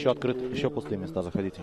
Еще открыт, еще пустые места, заходите.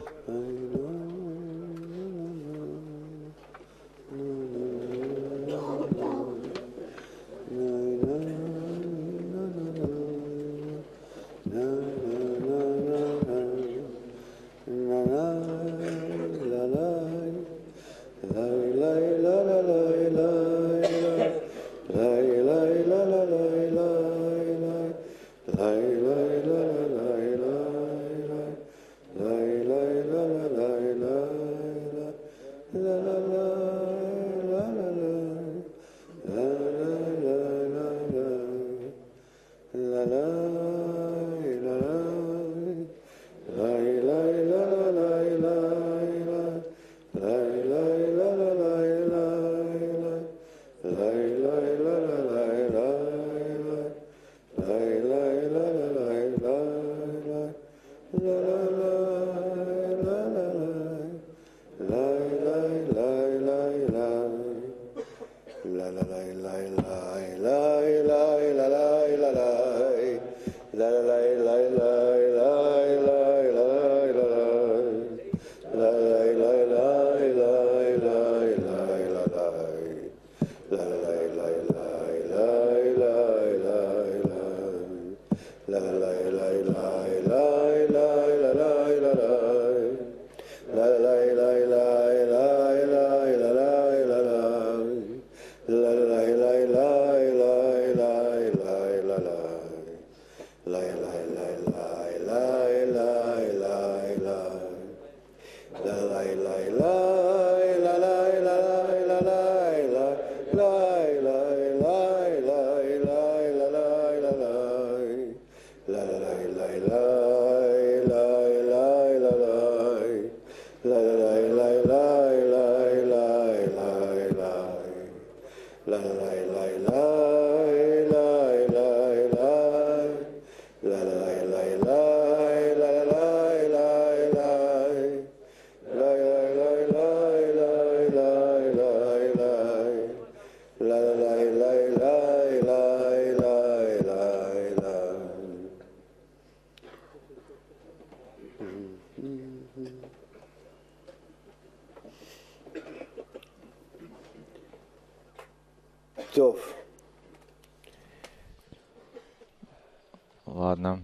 Ладно.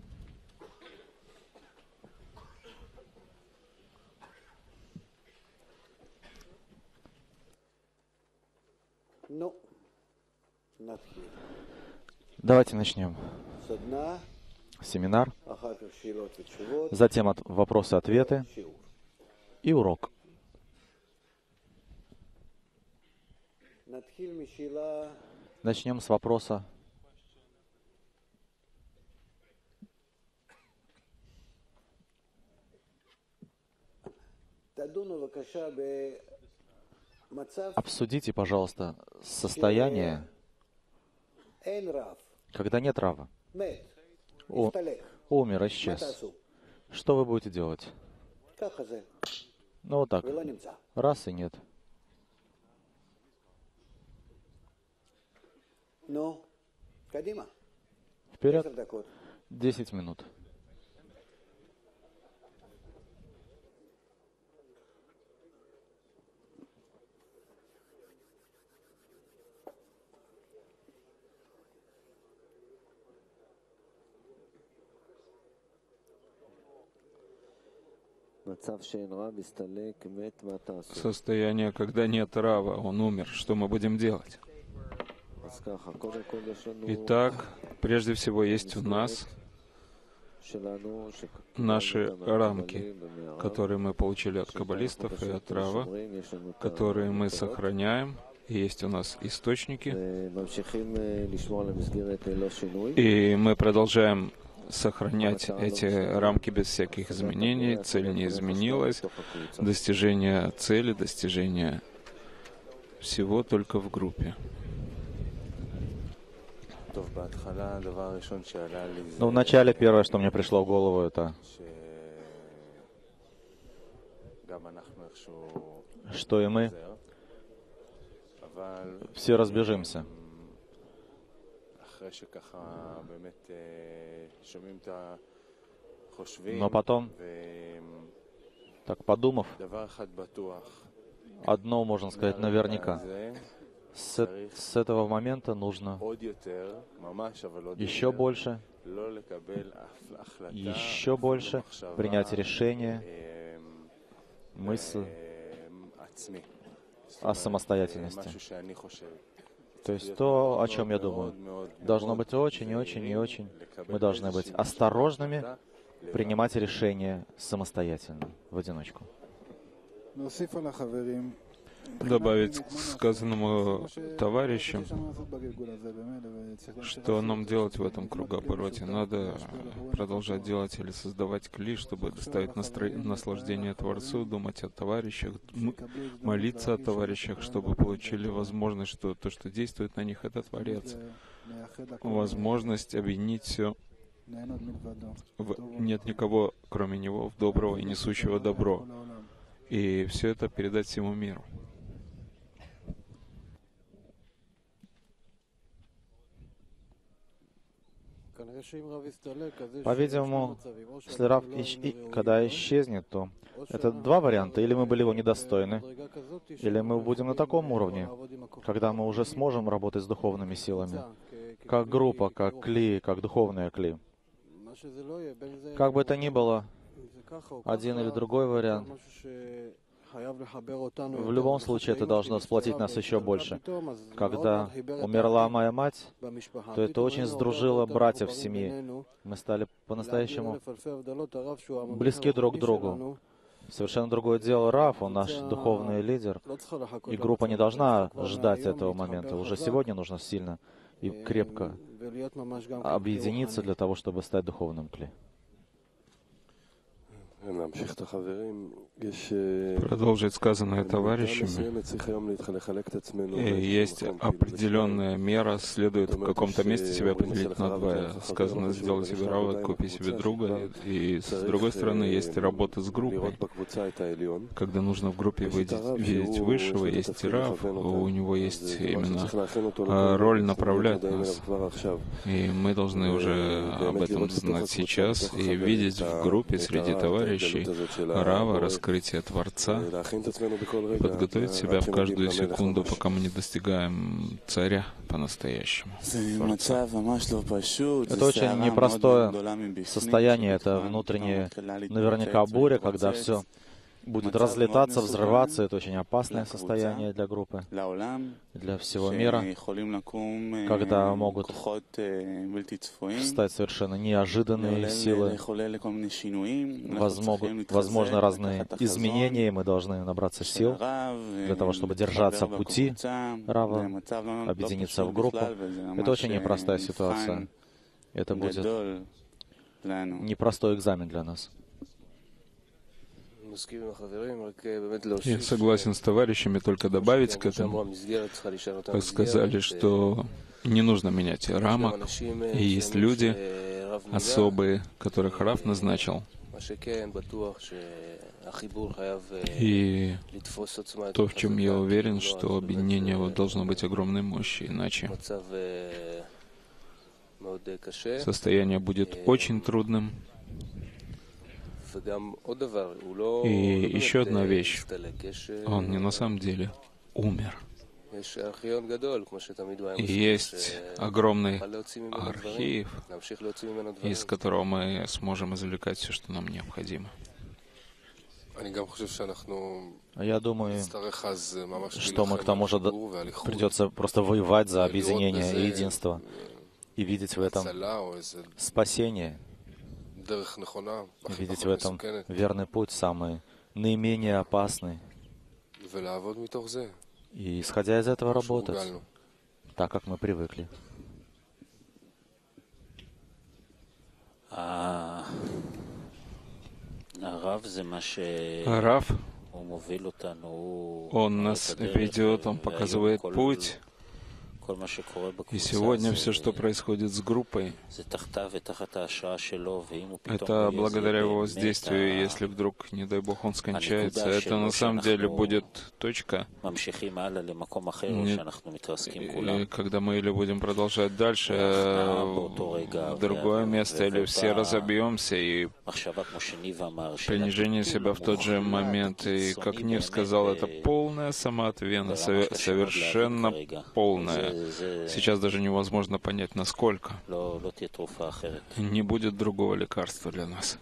Давайте начнем. Семинар, затем вопросы-ответы и урок. Начнем с вопроса. Обсудите, пожалуйста, состояние, когда нет Рава. Умер, исчез. Что вы будете делать? Ну вот так. Раз и нет. Вперед. 10 минут. Состояние, когда нет Рава, он умер. Что мы будем делать? Итак, прежде всего есть у нас наши рамки, которые мы получили от каббалистов и от Рава, которые мы сохраняем. И есть у нас источники. И мы продолжаем сохранять эти рамки без всяких изменений. Цель не изменилась. Достижение цели, достижение всего только в группе. Ну, вначале первое, что мне пришло в голову, это что и мы все разбежимся. Но потом, так подумав, одно можно сказать наверняка. С этого момента нужно еще больше принять решение, мысль о самостоятельности. То есть то, о чем я думаю, должно быть очень и очень и очень. Мы должны быть осторожными, принимать решения самостоятельно, в одиночку. Добавить к сказанному товарищам, что нам делать в этом кругообороте? Надо продолжать делать или создавать кли, чтобы доставить наслаждение Творцу, думать о товарищах, молиться о товарищах, чтобы получили возможность, что то, что действует на них, это Творец. Возможность объединить все. Нет никого, кроме Него, доброго и несущего добро. И все это передать всему миру. По-видимому, если Рав когда исчезнет, то это два варианта. Или мы были его недостойны, или мы будем на таком уровне, когда мы уже сможем работать с духовными силами, как группа, как кли, как духовные кли. Как бы это ни было, один или другой вариант, в любом случае это должно сплотить нас еще больше. Когда умерла моя мать, то это очень сдружило братьев в семье. Мы стали по-настоящему близки друг к другу. Совершенно другое дело Рав, он наш духовный лидер, и группа не должна ждать этого момента. Уже сегодня нужно сильно и крепко объединиться для того, чтобы стать духовным кли. Продолжить сказанное товарищами. Есть определенная мера, следует в каком-то месте себя поделить на два. Сказано, сделай себе рава, купи себе друга. И с другой стороны, есть работа с группой. Когда нужно в группе видеть высшего, есть рав, у него есть именно роль направлять нас. И мы должны уже об этом знать сейчас и видеть в группе среди товарищей Рава, раскрытие Творца, подготовить себя в каждую секунду, пока мы не достигаем царя по-настоящему. Это очень непростое состояние, это внутренняя наверняка буря, когда все будет разлетаться, взрываться. Это очень опасное состояние для группы, для всего мира, когда могут встать совершенно неожиданные силы, возможно, разные изменения, и мы должны набраться сил для того, чтобы держаться в пути Рава, объединиться в группу. Это очень непростая ситуация. Это будет непростой экзамен для нас. Я согласен с товарищами, только добавить к этому. Вы сказали, что не нужно менять рамок, и есть люди особые, которых Рав назначил. И то, в чем я уверен, что объединение должно быть огромной мощи, иначе состояние будет очень трудным. И еще одна вещь. Он не на самом деле умер. И есть огромный архив, из которого мы сможем извлекать все, что нам необходимо. Я думаю, что мы к тому же придется просто воевать за объединение и единство и видеть в этом спасение, видеть в этом верный путь, самый наименее опасный, и, исходя из этого, работать так, как мы привыкли. Рав, он нас ведет, он показывает путь, И сегодня все, что происходит с группой, это благодаря его воздействию. Если вдруг, не дай бог, он скончается, это на самом деле будет точка, когда мы или будем продолжать дальше в другое место, или все разобьемся, и принижение себя в тот же момент. И, как Нив сказал, это полная самоотвена, совершенно полная. Сейчас даже невозможно понять, насколько. Не будет другого лекарства для нас.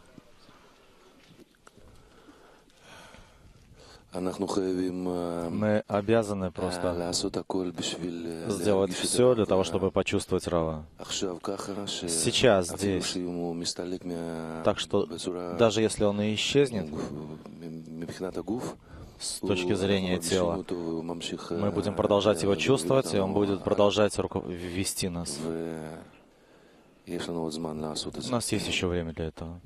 Мы обязаны просто сделать все для того, чтобы почувствовать Рава. Сейчас, здесь. Так что даже если он и исчезнет, с точки зрения тела, мы будем продолжать его чувствовать, и он будет продолжать вести нас. У нас есть еще время для этого.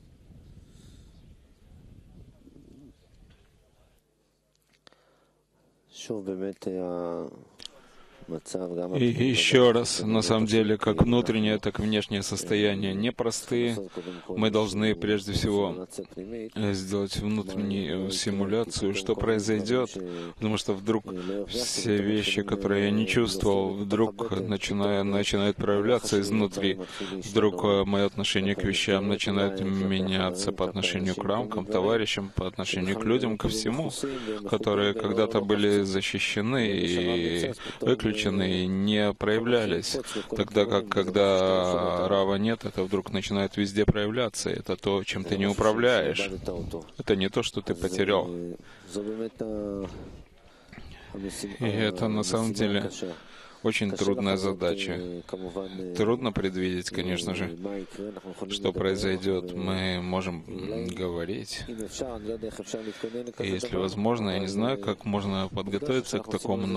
И еще раз, на самом деле, как внутреннее, так и внешнее состояние непростые. Мы должны прежде всего сделать внутреннюю симуляцию, что произойдет, потому что вдруг все вещи, которые я не чувствовал, вдруг начинают проявляться изнутри. Вдруг мое отношение к вещам начинает меняться по отношению к рамкам, товарищам, по отношению к людям, ко всему, которые когда-то были защищены и выключены, и не проявлялись. Тогда как, когда Рава нет, это вдруг начинает везде проявляться. Это то, чем ты не управляешь. Это не то, что ты потерял. И это на самом деле очень трудная задача. Трудно предвидеть, конечно же, что произойдет. Мы можем говорить. И если возможно, я не знаю, как можно подготовиться к такому,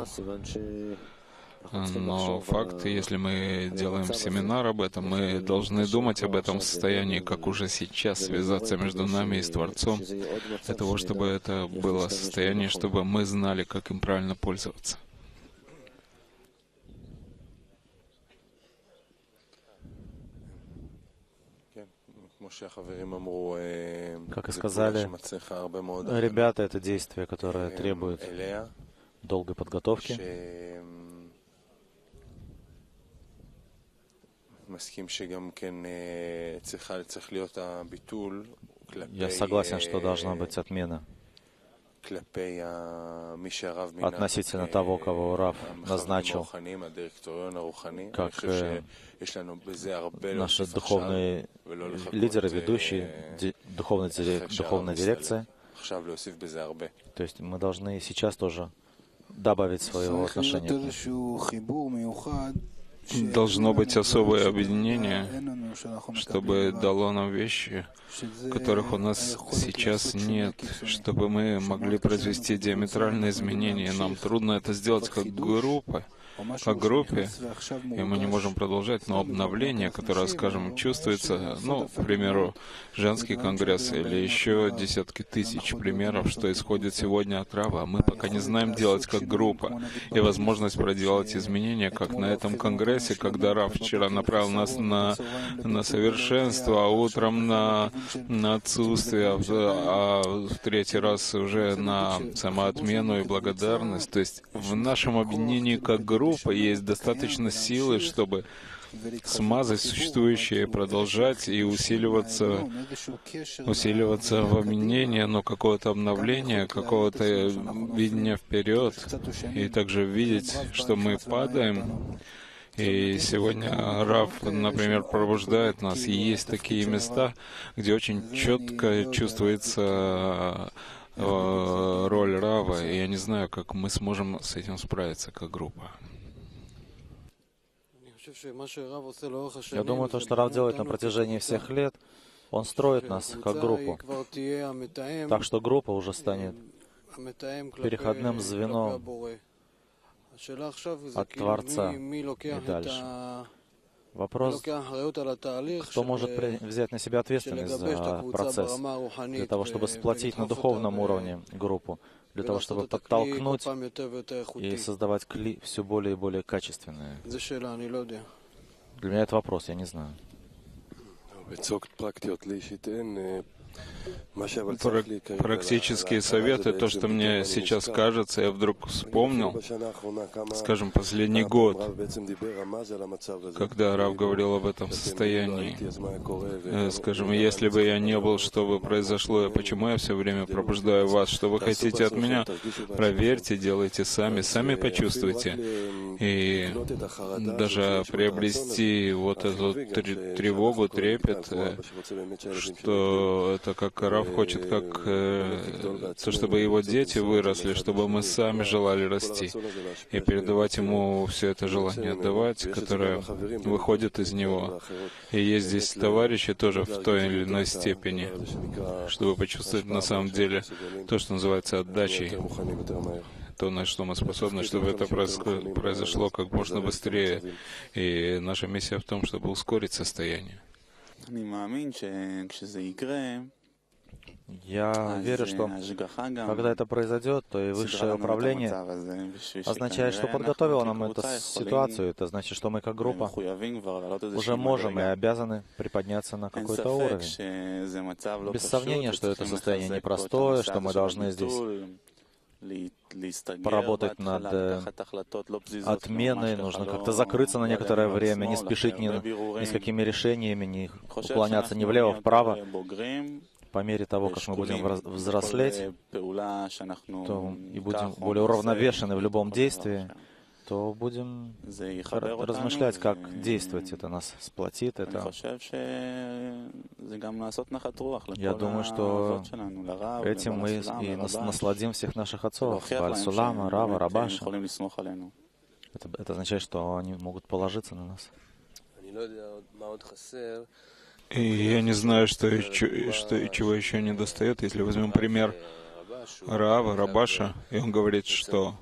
но факт, если мы делаем семинар об этом, мы должны думать об этом состоянии, как уже сейчас связаться между нами и с Творцом, для того, чтобы это было состояние, чтобы мы знали, как им правильно пользоваться. Как и сказали ребята, это действие, которое требует долгой подготовки. Я согласен, что должна быть отмена относительно того, кого Рав назначил как наши духовные лидеры, ведущие, духовная дирекция. То есть мы должны сейчас тоже добавить своего отношения. Должно быть особое объединение, чтобы дало нам вещи, которых у нас сейчас нет, чтобы мы могли произвести диаметральные изменения. Нам трудно это сделать как группа, как группе, и мы не можем продолжать, но обновление, которое, скажем, чувствуется, к примеру, женский конгресс или еще десятки тысяч примеров, что исходит сегодня от Рава, мы пока не знаем делать как группа. И возможность проделать изменения, как на этом конгрессе, когда Рав вчера направил нас на совершенство, а утром на отсутствие, а в третий раз уже на самоотмену и благодарность. То есть в нашем объединении как группа есть достаточно силы, чтобы смазать существующее, продолжать и усиливаться в объединении, но какое-то обновление, какого-то видения вперед, и также видеть, что мы падаем. И сегодня Рав, например, пробуждает нас, и есть такие места, где очень четко чувствуется роль Рава, и я не знаю, как мы сможем с этим справиться как группа. Я думаю, то, что Рав делает на протяжении всех лет, он строит нас как группу. Так что группа уже станет переходным звеном от Творца и дальше. Вопрос, кто может взять на себя ответственность за процесс, для того, чтобы сплотить на духовном уровне группу. для того, чтобы подтолкнуть и создавать кли все более и более качественные? Для меня это вопрос, я не знаю. Практические советы, то, что мне сейчас кажется, я вдруг вспомнил, скажем, последний год, когда Рав говорил об этом состоянии. Скажем, если бы я не был, что бы произошло, почему я все время пробуждаю вас, что вы хотите от меня, проверьте, делайте сами почувствуйте. И даже приобрести вот эту тревогу, трепет, что это как Рав хочет, как то, чтобы его дети выросли, чтобы мы сами желали расти, и передавать ему все это желание отдавать, которое выходит из него. И есть здесь товарищи тоже в той или иной степени, чтобы почувствовать на самом деле то, что называется отдачей, то, на что мы способны, чтобы это произошло как можно быстрее. И наша миссия в том, чтобы ускорить состояние. Я верю, что когда это произойдет, то и высшее управление означает, что подготовило нам эту ситуацию. Это значит, что мы как группа уже можем и обязаны приподняться на какой-то уровень. Без сомнения, что это состояние непростое, что мы должны здесь поработать над отменой, нужно как-то закрыться на некоторое время, не спешить ни с какими решениями, не уклоняться ни влево, вправо. По мере того, как мы будем взрослеть, то и будем более уравновешены в любом действии, то будем размышлять, как действовать. Это нас сплотит. Я думаю, что этим мы и насладим всех наших отцов, Бааль Сулама, Рава, Рабаша. Это означает, что они могут положиться на нас. И я не знаю, что и чего еще не достает. Если возьмем пример Рава, Рабаша, и он говорит, что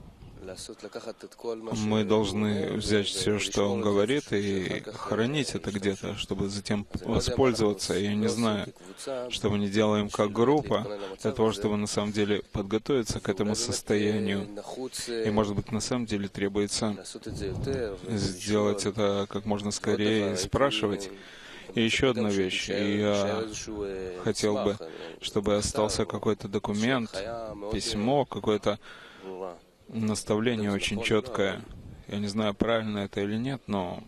мы должны взять все, что он говорит, и хранить это где-то, чтобы затем воспользоваться. Я не знаю, что мы не делаем как группа, для того, чтобы на самом деле подготовиться к этому состоянию. И, может быть, на самом деле требуется сделать это как можно скорее и спрашивать. И еще одна вещь. Я хотел бы, чтобы остался какой-то документ, письмо, какое-то наставление очень четкое. Я не знаю, правильно это или нет, но...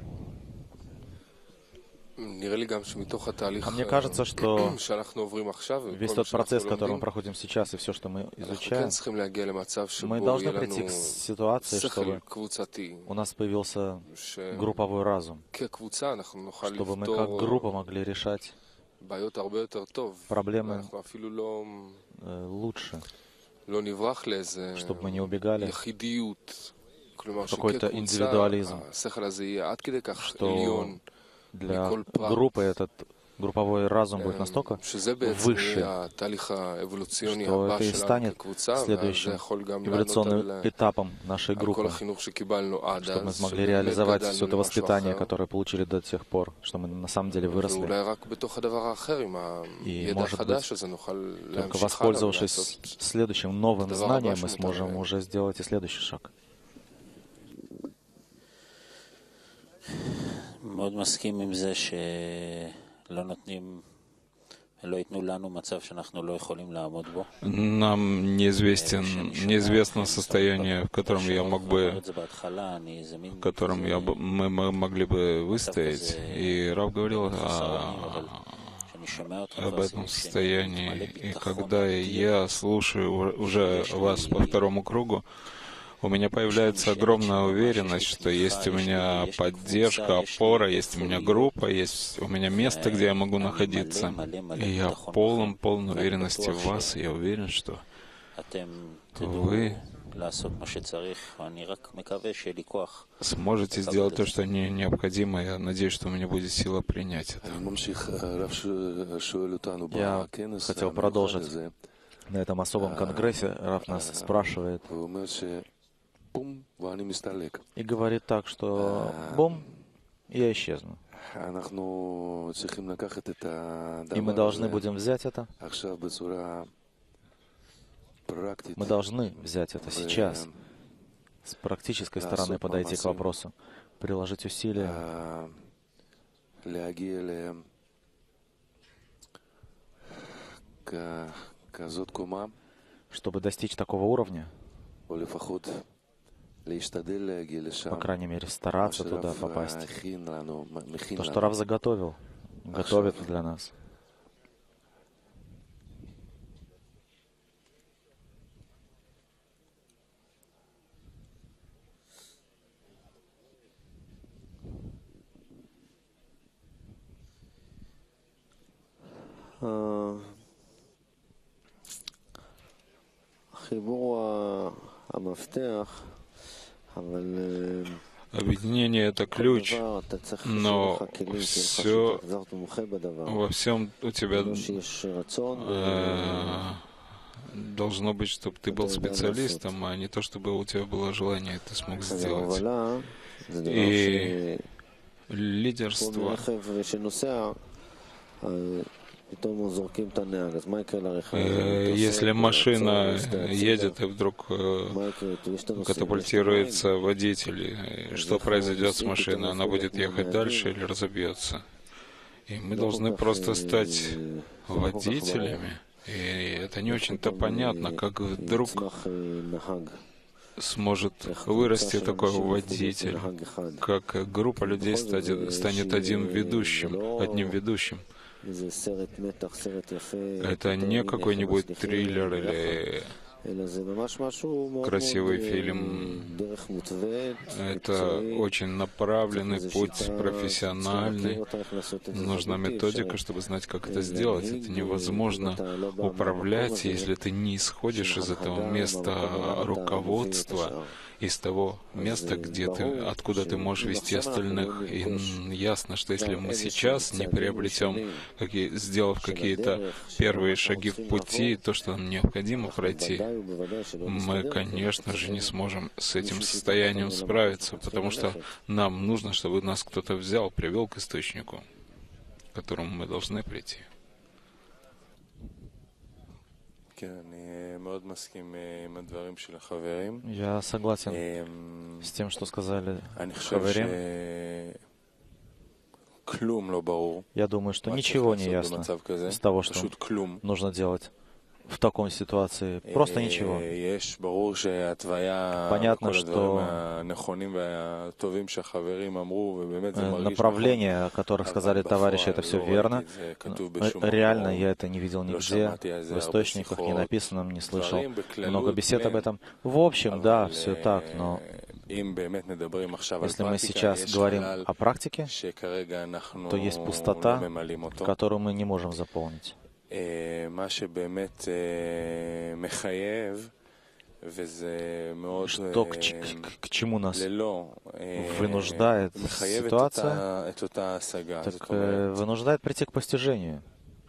А мне кажется, что весь тот процесс, который мы проходим сейчас, и все, что мы изучаем, мы должны прийти к ситуации, чтобы у нас появился групповой разум, чтобы мы как группа могли решать проблемы лучше, чтобы мы не убегали в какой-то индивидуализм, что для группы этот групповой разум будет настолько выше, что это и станет следующим эволюционным этапом нашей группы, чтобы мы смогли реализовать все это воспитание, которое получили до тех пор, что мы на самом деле выросли. И, может быть, только воспользовавшись следующим новым знанием, мы сможем уже сделать и следующий шаг. מאוד מסכים עם זה שלא נותנים, לא ייתנו לנו מצב שאנחנו לא יכולים לעמוד בו. Нам неизвестно состояние, в котором мы могли бы выстоять. И Рав говорил об этом состоянии. И когда я слушаю уже вас по второму кругу, у меня появляется огромная уверенность, что есть у меня поддержка, опора, есть у меня группа, есть у меня место, где я могу находиться. И я полон уверенности в вас, и я уверен, что вы сможете сделать то, что необходимо. Я надеюсь, что у меня будет сила принять это. Я хотел продолжить. На этом особом конгрессе Рав нас спрашивает и говорит так, что бум, я исчезну. И мы должны будем взять это Мы должны взять это сейчас, с практической стороны подойти к вопросу, приложить усилия, чтобы достичь такого уровня, по крайней мере, стараться туда попасть. То, что Рав заготовил, готовит для нас. Объединение — это ключ, но все, во всем у тебя должно быть, чтобы ты был специалистом, а не то, чтобы у тебя было желание, ты смог сделать. И лидерство, если машина едет и вдруг катапультируется водитель, что произойдет с машиной? Она будет ехать дальше или разобьется? И мы должны просто стать водителями. И это не очень-то понятно, как вдруг сможет вырасти такой водитель, как группа людей станет одним ведущим. Это не какой-нибудь триллер или красивый фильм. Это очень направленный путь, профессиональный. Нужна методика, чтобы знать, как это сделать. Это невозможно управлять, если ты не исходишь из этого места руководства, из того места, откуда ты можешь вести остальных. И ясно, что если мы сейчас не приобретем, сделав какие-то первые шаги в пути, то, что нам необходимо пройти, мы, конечно же, не сможем с этим состоянием справиться, потому что нам нужно, чтобы нас кто-то взял, привел к источнику, к которому мы должны прийти. Я согласен с тем, что сказали хаверим. Я думаю, что ничего не ясно из того, что нужно делать в такой ситуации. Просто ничего. Понятно, что направления, о которых сказали товарищи, это все верно. Реально я это не видел нигде, в источниках, не написанном, не слышал много бесед об этом. В общем, да, все так, но если мы сейчас говорим о практике, то есть пустота, которую мы не можем заполнить. Что к чему нас вынуждает ситуация, так вынуждает прийти к постижению.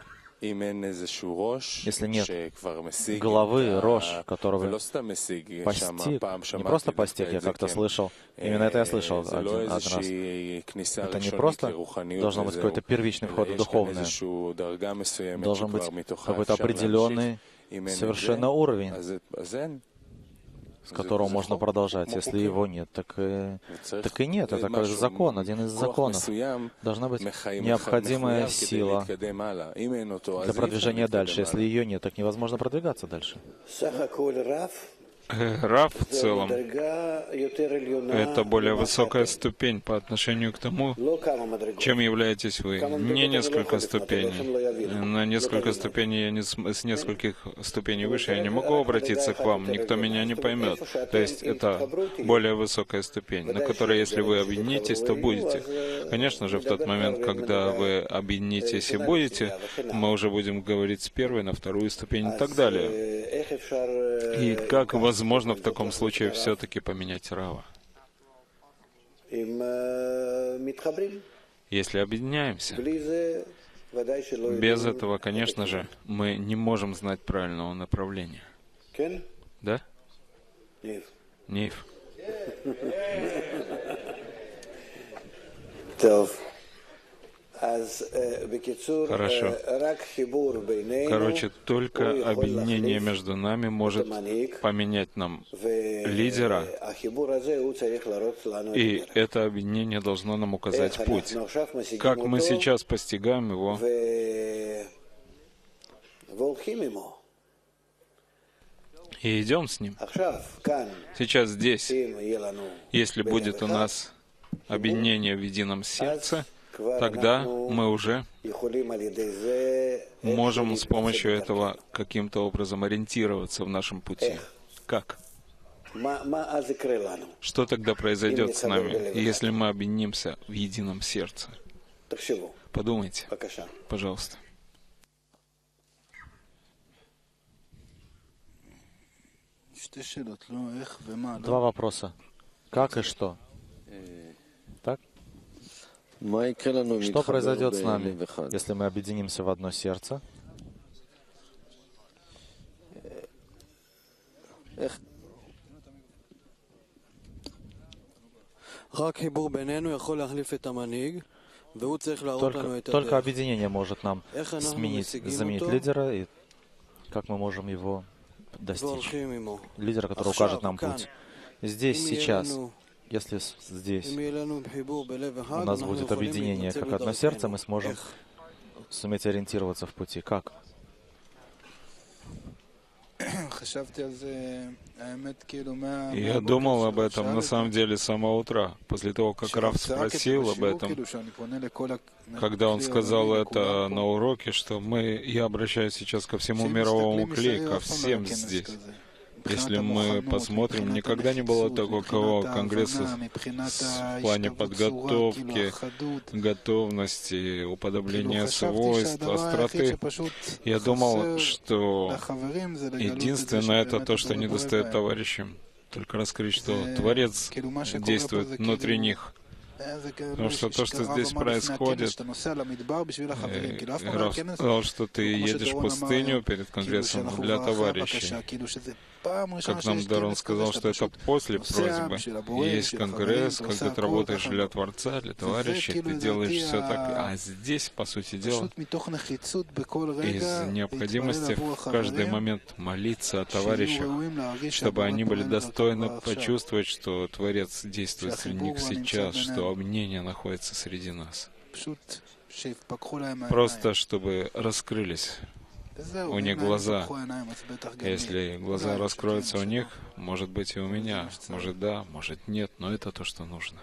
Если нет головы, рож, которого постиг, не просто постиг, я как-то слышал, именно это я слышал один раз. Это не просто должно быть какой-то первичный вход в духовное, должен быть какой-то определенный совершенно уровень, с которого можно продолжать. Если его нет, так и нет. Это как закон, один из законов. Должна быть необходимая сила для продвижения дальше. Если ее нет, так невозможно продвигаться дальше. Рав в целом — это более высокая ступень по отношению к тому, чем являетесь вы. Не несколько ступеней. На несколько ступеней с нескольких ступеней выше я не могу обратиться к вам, никто меня не поймет. То есть это более высокая ступень, на которой, если вы объединитесь, то будете. Конечно же, в тот момент, когда вы объединитесь и будете, мы уже будем говорить с первой на вторую ступень и так далее. И как возможно в таком случае все-таки поменять Рава? Если объединяемся. Без этого, конечно же, мы не можем знать правильного направления. Да? Нейв. Хорошо. Короче, только объединение между нами может поменять нам лидера, и это объединение должно нам указать путь. Как мы сейчас постигаем его и идем с ним. Сейчас здесь, если будет у нас объединение в едином сердце, тогда мы уже можем с помощью этого каким-то образом ориентироваться в нашем пути. Как? Что тогда произойдет с нами, если мы объединимся в едином сердце? Подумайте, пожалуйста. Два вопроса. Как и что? Так? Что произойдет с нами, если мы объединимся в одно сердце? Только объединение может нам заменить лидера, и как мы можем его достичь. Лидера, который укажет нам путь. Здесь, сейчас, если здесь у нас будет объединение как одно сердце, мы сможем суметь ориентироваться в пути. Как? Я думал об этом на самом деле с самого утра. После того, как Рав спросил об этом, когда он сказал это на уроке, что я обращаюсь сейчас ко всему мировому клей, ко всем здесь. Если мы посмотрим, никогда не было такого конгресса в плане подготовки, готовности, уподобления свойств, остроты. Я думал, что единственное это то, что недостает товарищам. Только раскрыть, что Творец действует внутри них. Потому что то, что здесь происходит, Рав сказал, что ты едешь в пустыню перед конгрессом для товарищей. Как нам Дарон сказал, что это после просьбы. Есть конгресс, когда ты работаешь для Творца, для товарищей, ты делаешь все так. А здесь, по сути дела, из необходимости в каждый момент молиться о товарищах, чтобы они были достойны почувствовать, что Творец действует среди них сейчас, что объединение находится среди нас. Просто чтобы раскрылись у них глаза. Если глаза раскроются у них, может быть и у меня. Может да, может нет, но это то, что нужно.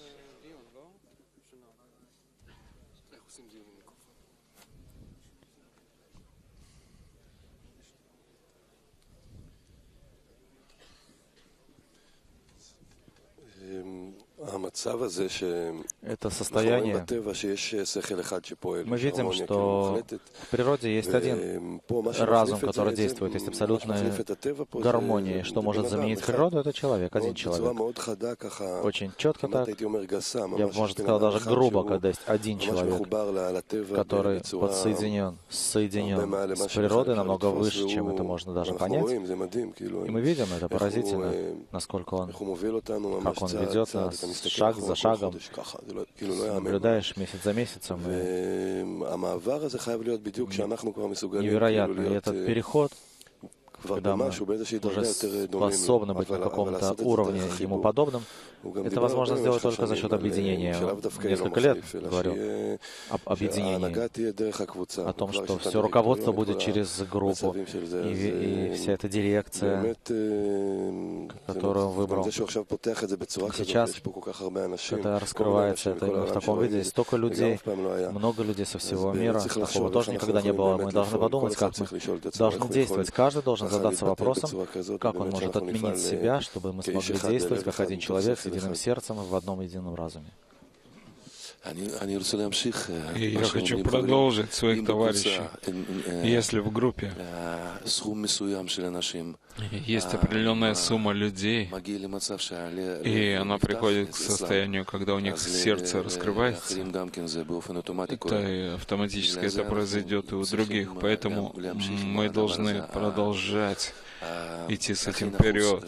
Это состояние, мы видим, что в природе есть один разум, который действует, есть абсолютная гармония. Что может заменить природу, это человек, один человек. Очень четко так, я бы, может, сказал даже грубо, когда есть один человек, который подсоединен, соединен с природой намного выше, чем это можно даже понять. И мы видим это поразительно, насколько он, как он ведет нас шаг за шагом, наблюдаешь месяц за месяцем. Невероятно. И этот переход, когда мы уже способны быть на каком-то уровне ему подобным, это возможно сделать только за счет объединения. Несколько лет говорю об объединении, о том, что все руководство будет через группу, и вся эта дирекция, которую он выбрал. Сейчас это раскрывается, это именно в таком виде. Здесь столько людей, много людей со всего мира, такого тоже никогда не было. Мы должны подумать, как мы должны действовать. Каждый должен задаться вопросом, как он может отменить себя, чтобы мы смогли действовать как один человек с единым сердцем в одном едином разуме. И я хочу продолжить своих товарищей. Если в группе есть определенная сумма людей, и она приходит к состоянию, когда у них сердце раскрывается, то автоматически это произойдет и у других. Поэтому мы должны продолжать идти с этим вперед,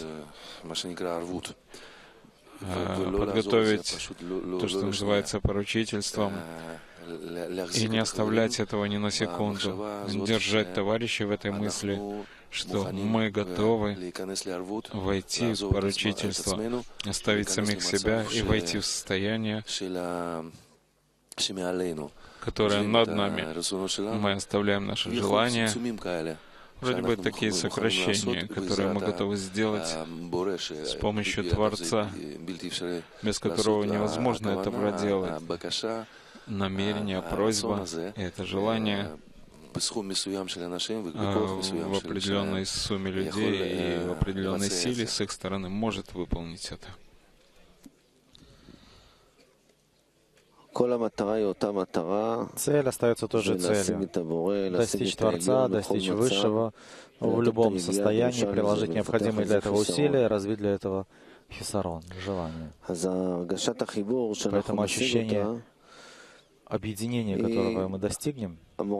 подготовить то, что называется поручительством, и не оставлять этого ни на секунду, держать товарищей в этой мысли, что мы готовы войти в поручительство, оставить самих себя и войти в состояние, которое над нами. Мы оставляем наши желания, вроде бы такие сокращения, которые мы готовы сделать с помощью Творца, без которого невозможно это проделать. Намерение, просьба и это желание в определенной сумме людей и в определенной силе с их стороны может выполнить это. Цель остается той же целью. Достичь Творца, достичь Высшего, в любом состоянии, приложить необходимые для этого усилия, развить для этого хисарон, желание. Поэтому ощущение объединения, которого мы достигнем,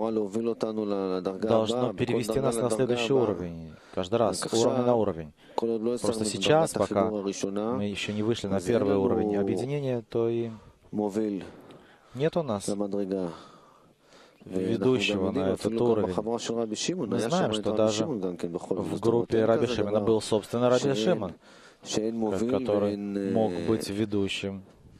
должно перевести нас на следующий уровень. Каждый раз, уровень на уровень. Просто сейчас, пока мы еще не вышли на первый уровень объединения, то и нет у нас ведущего на этот уровень. Мы знаем, что даже в группе Раби Шимона был собственный Раби Шимон, который мог быть ведущим.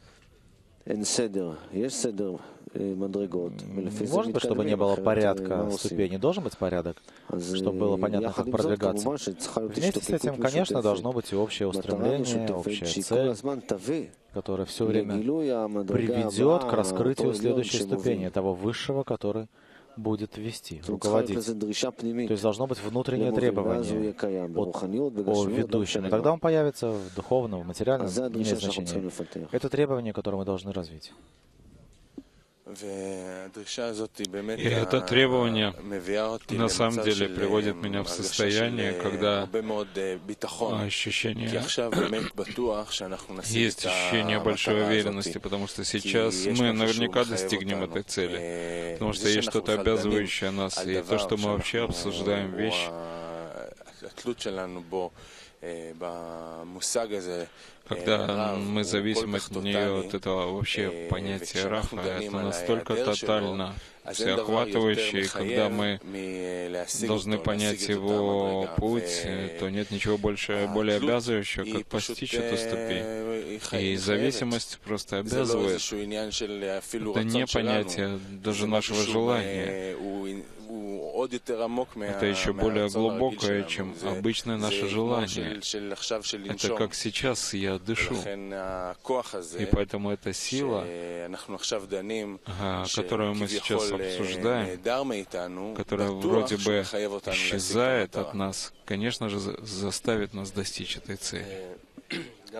Может быть, чтобы не было порядка ступеней, должен быть порядок, чтобы было понятно, как продвигаться. Вместе с этим, конечно, должно быть и общее устремление, общая цель, которая все время приведет к раскрытию следующей ступени, того высшего, который будет вести, руководить. То есть должно быть внутреннее требование о ведущем. И тогда он появится в духовном, в материальном, не имеет значения. Это требование, которое мы должны развить. И это требование на самом деле приводит меня в состояние, когда есть ощущение большой уверенности, потому что сейчас мы наверняка достигнем этой цели, потому что есть что-то обязывающее нас, и то, что мы вообще обсуждаем вещь, когда мы зависим от нее, от этого вообще понятия Рафа, это настолько тотально всеохватывающе, и когда мы должны понять его путь, то нет ничего более обязывающего, как постичь эту ступень. И зависимость просто обязывает. Это не понятие даже нашего желания. Это еще более глубокое, чем обычное наше желание. Это как сейчас я дышу. И поэтому эта сила, которую мы сейчас обсуждаем, которая вроде бы исчезает от нас, конечно же, заставит нас достичь этой цели. И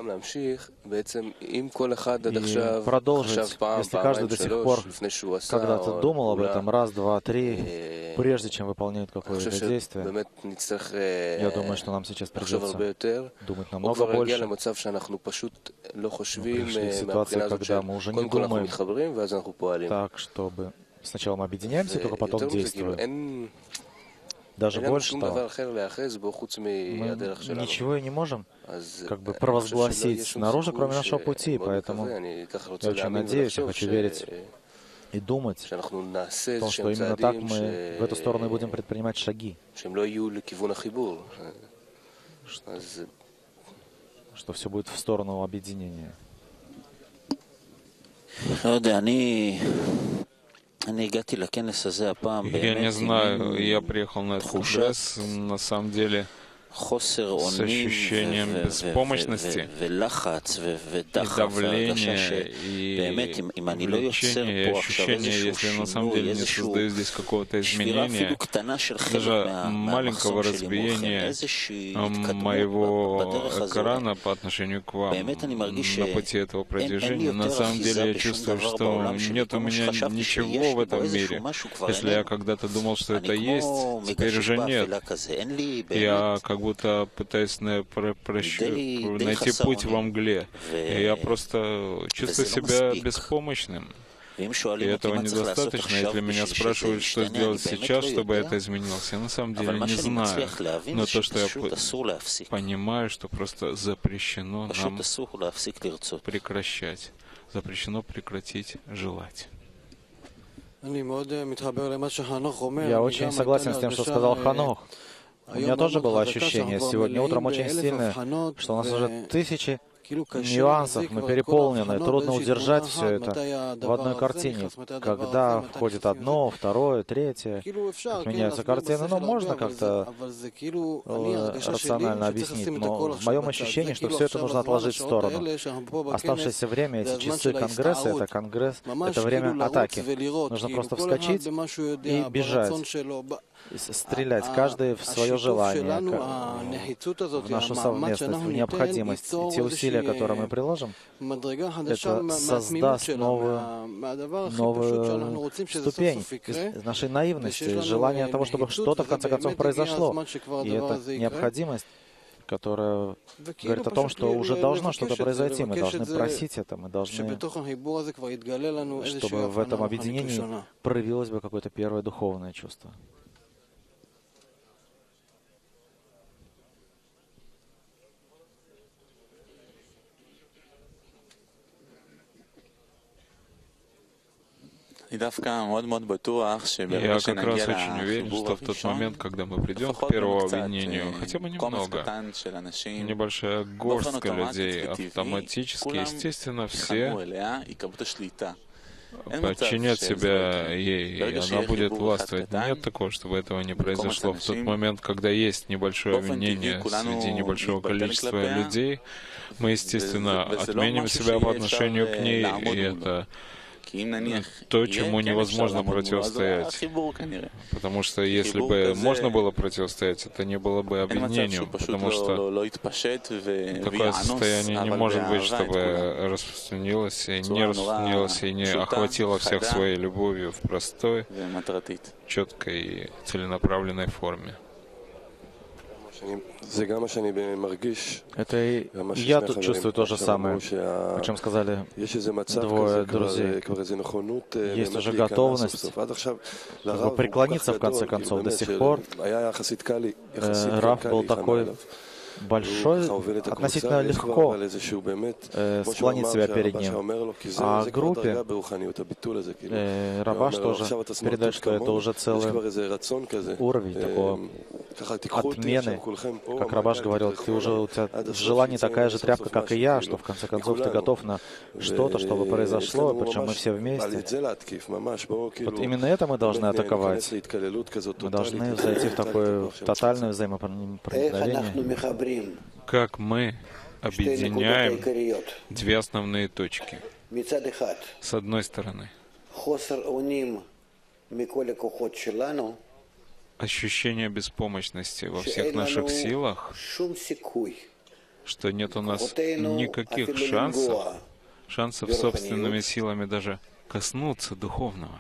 продолжить, если каждый до сих пор когда-то думал об этом раз, два, три, прежде чем выполняет какое-то действие, я думаю, что нам сейчас придется думать намного больше. Мы пришли в ситуацию, когда мы уже не думаем так, чтобы сначала мы объединяемся, только потом действуем. Даже больше того, мы ничего и не можем как бы провозгласить снаружи, кроме нашего пути. Поэтому я очень надеюсь, я хочу верить и думать, то, что именно так мы в эту сторону и будем предпринимать шаги. Что все будет в сторону объединения. Я не знаю, я приехал на этот конгресс, на самом деле, с ощущением беспомощности и давления, и влечения, и ощущения, если я на самом деле не создаю здесь какого-то изменения, даже маленького разбиения моего экрана по отношению к вам на пути этого продвижения, на самом деле я чувствую, что нет у меня ничего в этом мире. Если я когда-то думал, что это есть, теперь уже нет. Я как будто пытаюсь найти путь во мгле. И я просто чувствую себя беспомощным. И этого недостаточно. Если меня спрашивают, что сделать сейчас, чтобы это изменилось, я на самом деле не знаю. Но то, что я понимаю, что просто запрещено нам прекращать. Запрещено прекратить желать. Я очень согласен с тем, что сказал Ханох. У меня тоже было ощущение сегодня утром очень сильное, что у нас уже тысячи нюансов, мы переполнены, трудно удержать все это в одной картине. Когда входит одно, второе, третье, как меняются картины, ну, можно как-то рационально объяснить, но в моем ощущении, что все это нужно отложить в сторону. Оставшееся время, эти часы Конгресса, это Конгресс, это время атаки. Нужно просто вскочить и бежать. Стрелять, каждый в свое желание, в нашу совместность, в необходимость. И те усилия, которые мы приложим, это создаст новую ступень из нашей наивности, из желания того, чтобы что-то в конце концов произошло. И это необходимость, которая говорит о том, что уже должно что-то произойти. Мы должны просить это, мы должны, чтобы в этом объединении проявилось бы какое-то первое духовное чувство. Я как раз очень уверен, что в тот момент, когда мы придем к первому объединению, хотя бы немного, небольшая горстка людей, автоматически, естественно, все подчинят себя ей, и она будет властвовать. Нет такого, чтобы этого не произошло. В тот момент, когда есть небольшое объединение среди небольшого количества людей, мы, естественно, отменим себя по отношению к ней, и это то, чему невозможно противостоять. Потому что если бы можно было противостоять, это не было бы объединением, потому что такое состояние не может быть, чтобы распространилось и не распространилось, и не охватило всех своей любовью в простой, четкой и целенаправленной форме. Это и я тут чувствую то же самое, о чем сказали двое друзей. Есть уже готовность преклониться в конце концов. До сих пор Рав был такой большой, относительно легко склонить себя перед ним. А группе Рабаш тоже передает, что это уже целый уровень такого отмены. Как Рабаш говорил, у тебя в желании такая же тряпка, как и я, что в конце концов ты готов на что-то, чтобы произошло, причем мы все вместе. Вот именно это мы должны атаковать. Мы должны зайти в такое тотальное взаимопроникновение. Как мы объединяем две основные точки. С одной стороны, ощущение беспомощности во всех наших силах, что нет у нас никаких шансов собственными силами даже коснуться духовного.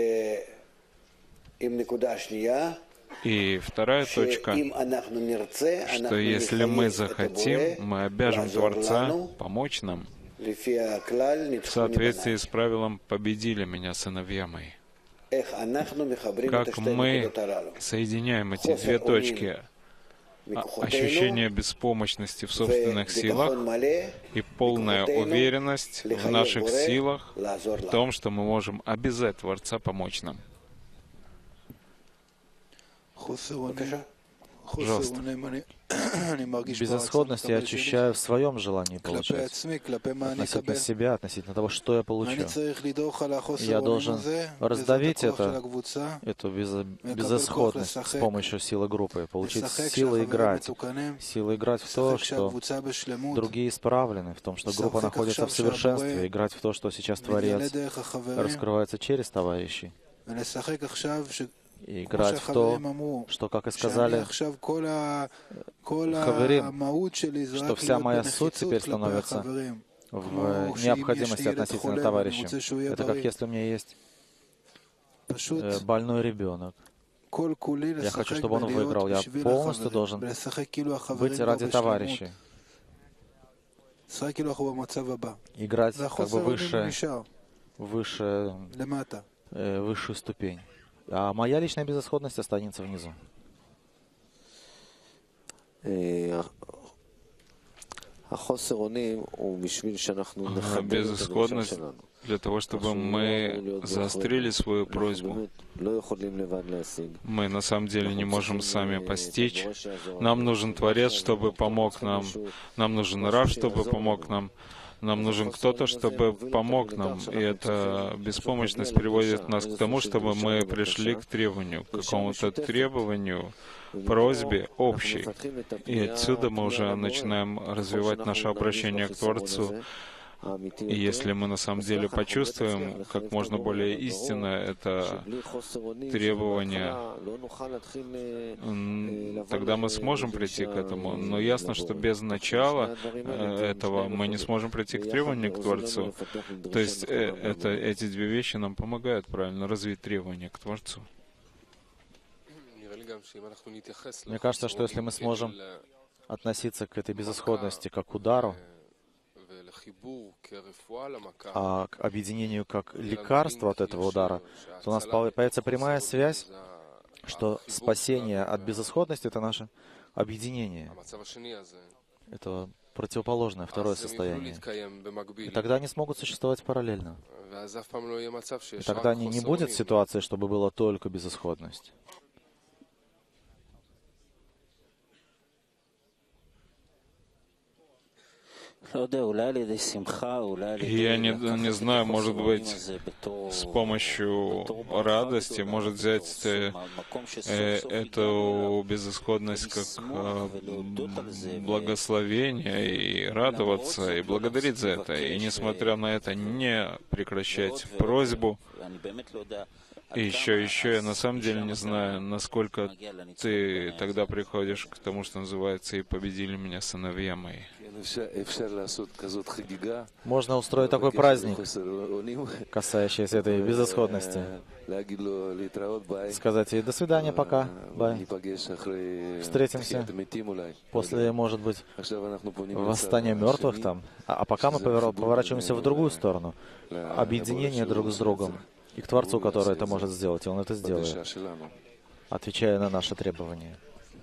И вторая точка, что если мы захотим, мы обяжем Творца помочь нам в соответствии с правилом «победили меня, сыновья мои». Как мы соединяем эти две точки, ощущение беспомощности в собственных силах и полная уверенность в наших силах, в том, что мы можем обязать Творца помочь нам. Пожалуйста. Безысходность я ощущаю в своем желании получать. Относительно себя, относительно того, что я получу. Я должен раздавить эту безысходность с помощью силы группы, получить силы играть в то, что другие исправлены, в том, что группа находится в совершенстве, играть в то, что сейчас Творец раскрывается через товарищей. И играть в то, что, как и сказали Хаверим, что вся моя суть теперь становится в необходимости относительно товарища. Это как если у меня есть больной ребенок. Я хочу, чтобы он выиграл. Я полностью должен быть ради товарищей. Играть как бы высшую ступень. А моя личная безысходность останется внизу. Безысходность для того, чтобы мы заострили свою просьбу. Мы на самом деле не можем сами постичь. Нам нужен Творец, чтобы помог нам. Нам нужен Рав, чтобы помог нам. Нам нужен кто-то, чтобы помог нам. И эта беспомощность приводит нас к тому, чтобы мы пришли к требованию, к какому-то требованию, просьбе общей. И отсюда мы уже начинаем развивать наше обращение к Творцу. И если мы на самом деле почувствуем как можно более истинно это требование, тогда мы сможем прийти к этому. Но ясно, что без начала этого мы не сможем прийти к требованию к Творцу. То есть эти две вещи нам помогают правильно развить требования к Творцу. Мне кажется, что если мы сможем относиться к этой безысходности как к удару, а к объединению как лекарство от этого удара, то у нас появится прямая связь, что спасение от безысходности — это наше объединение. Это противоположное, второе состояние. И тогда они смогут существовать параллельно. И тогда не будет ситуации, чтобы была только безысходность. Я не знаю, может быть, с помощью радости, может взять эту безысходность как благословение и радоваться, и благодарить за это, и несмотря на это не прекращать просьбу. И еще я на самом деле не знаю, насколько ты тогда приходишь к тому, что называется «И победили меня сыновья мои». Можно устроить такой праздник, касающийся этой безысходности. Сказать ей «до свидания, пока, бай». Встретимся после, может быть, восстания мертвых там. А пока мы поворачиваемся в другую сторону. Объединение друг с другом. И к Творцу, который это может сделать, и Он это сделает, отвечая на наши требования.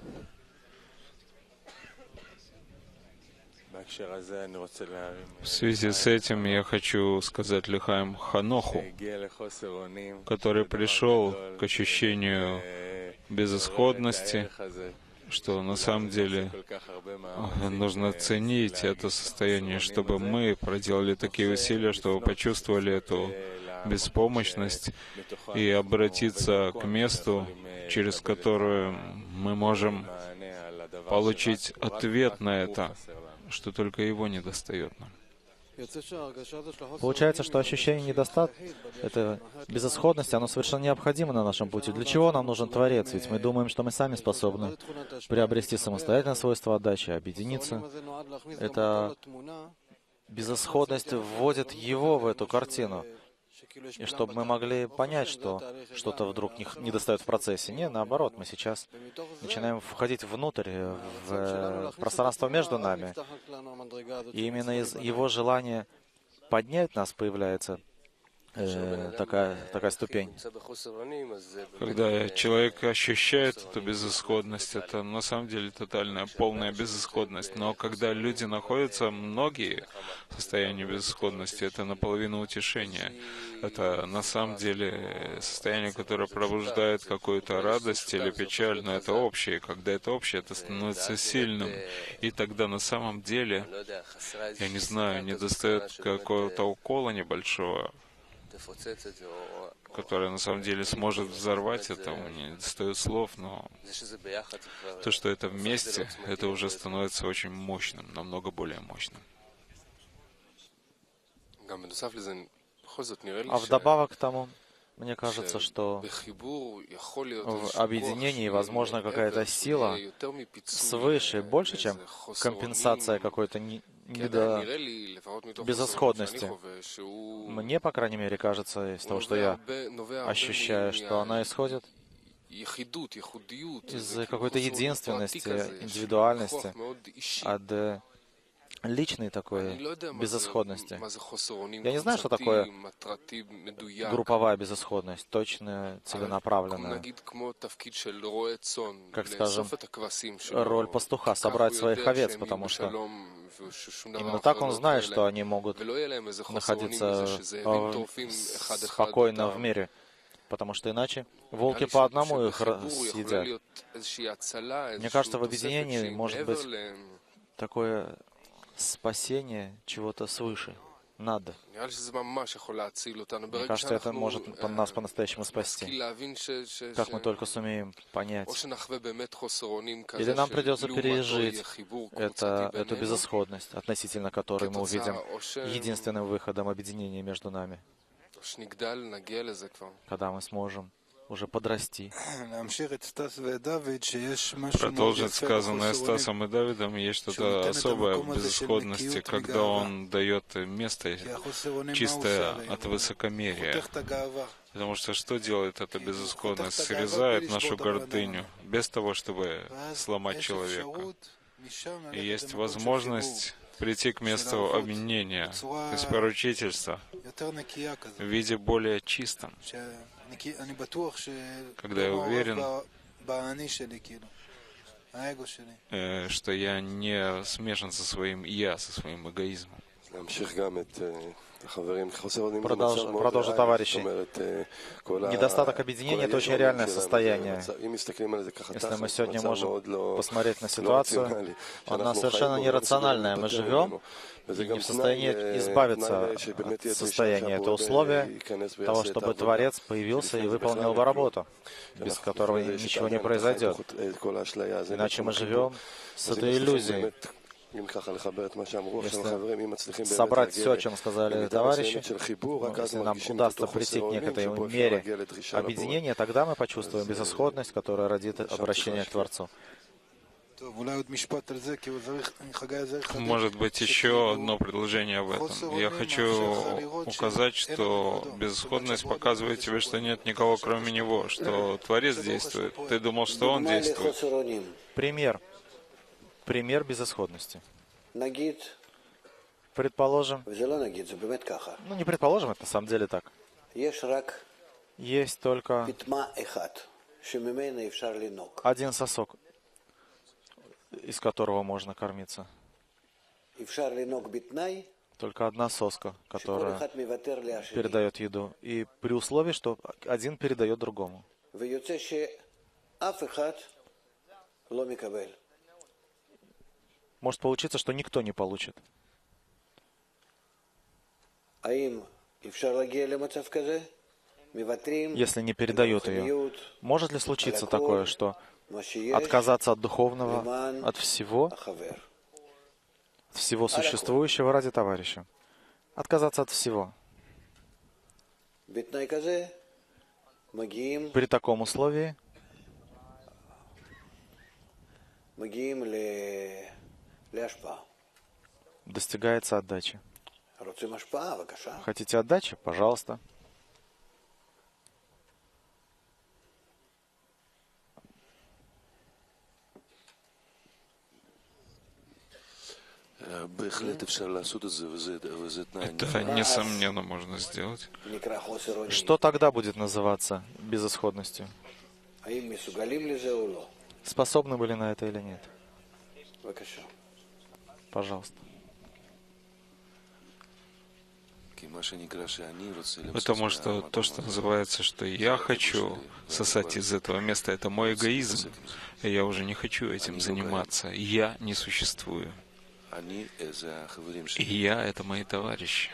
В связи с этим я хочу сказать Лихаим Ханоху, который пришел к ощущению безысходности, что на самом деле нужно ценить это состояние, чтобы мы проделали такие усилия, чтобы почувствовали эту беспомощность и обратиться к месту, через которое мы можем получить ответ на это, что только его не достает нам. Получается, что ощущение недостатка, это безысходность, оно совершенно необходимо на нашем пути. Для чего нам нужен Творец? Ведь мы думаем, что мы сами способны приобрести самостоятельное свойство отдачи, объединиться. Это безысходность вводит его в эту картину. И чтобы мы могли понять, что что-то вдруг не достает в процессе. Не, наоборот, мы сейчас начинаем входить внутрь, в пространство между нами. И именно из его желания поднять нас появляется такая ступень. Когда человек ощущает эту безысходность, это на самом деле тотальная, полная безысходность. Но когда люди находятся, многие в состоянии безысходности, это наполовину утешение. Это на самом деле состояние, которое пробуждает какую-то радость или печаль, но это общее. Когда это общее, это становится сильным. И тогда на самом деле, я не знаю, недостает какого-то укола небольшого, который на самом деле сможет взорвать это. Мне не достает слов, но то, что это вместе, это уже становится очень мощным, намного более мощным. А вдобавок к тому, мне кажется, что в объединении возможна какая-то сила свыше, больше, чем компенсация какой-то безысходности. Мне, по крайней мере, кажется, из того, что я ощущаю, что она исходит из какой-то единственности, индивидуальности, от личной такой безысходности. Я не знаю, что такое групповая безысходность, точная, целенаправленная. Как, скажем, роль пастуха — собрать своих овец, потому что именно так он знает, что они могут находиться спокойно в мире, потому что иначе волки по одному их съедят. Мне кажется, в объединении может быть такое спасение чего-то свыше, надо. Мне кажется, это может нас по-настоящему спасти. Как мы только сумеем понять. Или нам придется пережить эту безысходность, относительно которой мы увидим единственным выходом объединения между нами, когда мы сможем уже подрасти. Продолжить сказанное Стасом и Давидом, есть что-то особое в безысходности, когда он дает место чистое от высокомерия. Потому что делает эта безысходность? Срезает нашу гордыню, без того, чтобы сломать человека. И есть возможность прийти к месту объединения, то есть поручительства, в виде более чистом, когда я уверен, что я не смешан со своим «я», со своим эгоизмом. Продолжу, товарищи. Недостаток объединения — это очень реальное состояние. Если мы сегодня можем посмотреть на ситуацию, она совершенно нерациональная. Мы живем и не в состоянии избавиться от состояния. Это условие того, чтобы Творец появился и выполнил бы работу, без которого ничего не произойдет. Иначе мы живем с этой иллюзией. Если собрать все, о чем сказали товарищи, если нам удастся прийти к некоторой мере объединения, тогда мы почувствуем безысходность, которая родит обращение к Творцу. Может быть, еще одно предложение об этом. Я хочу указать, что безысходность показывает тебе, что нет никого, кроме Него, что Творец действует. Ты думал, что Он действует. Пример безысходности. Предположим, не предположим, это на самом деле так. Есть только один сосок, из которого можно кормиться. Только одна соска, которая передает еду. И при условии, что один передает другому. Может получиться, что никто не получит. Если не передает ее, может ли случиться такое, что отказаться от духовного, от всего существующего ради товарища? Отказаться от всего. При таком условии достигается отдача. Хотите отдачи? Пожалуйста. Это, несомненно, можно сделать. Что тогда будет называться безысходностью? Способны были на это или нет? Пожалуйста. Потому что то, что называется, что я хочу сосать из этого места, это мой эгоизм. И я уже не хочу этим заниматься. Я не существую. И я — это мои товарищи.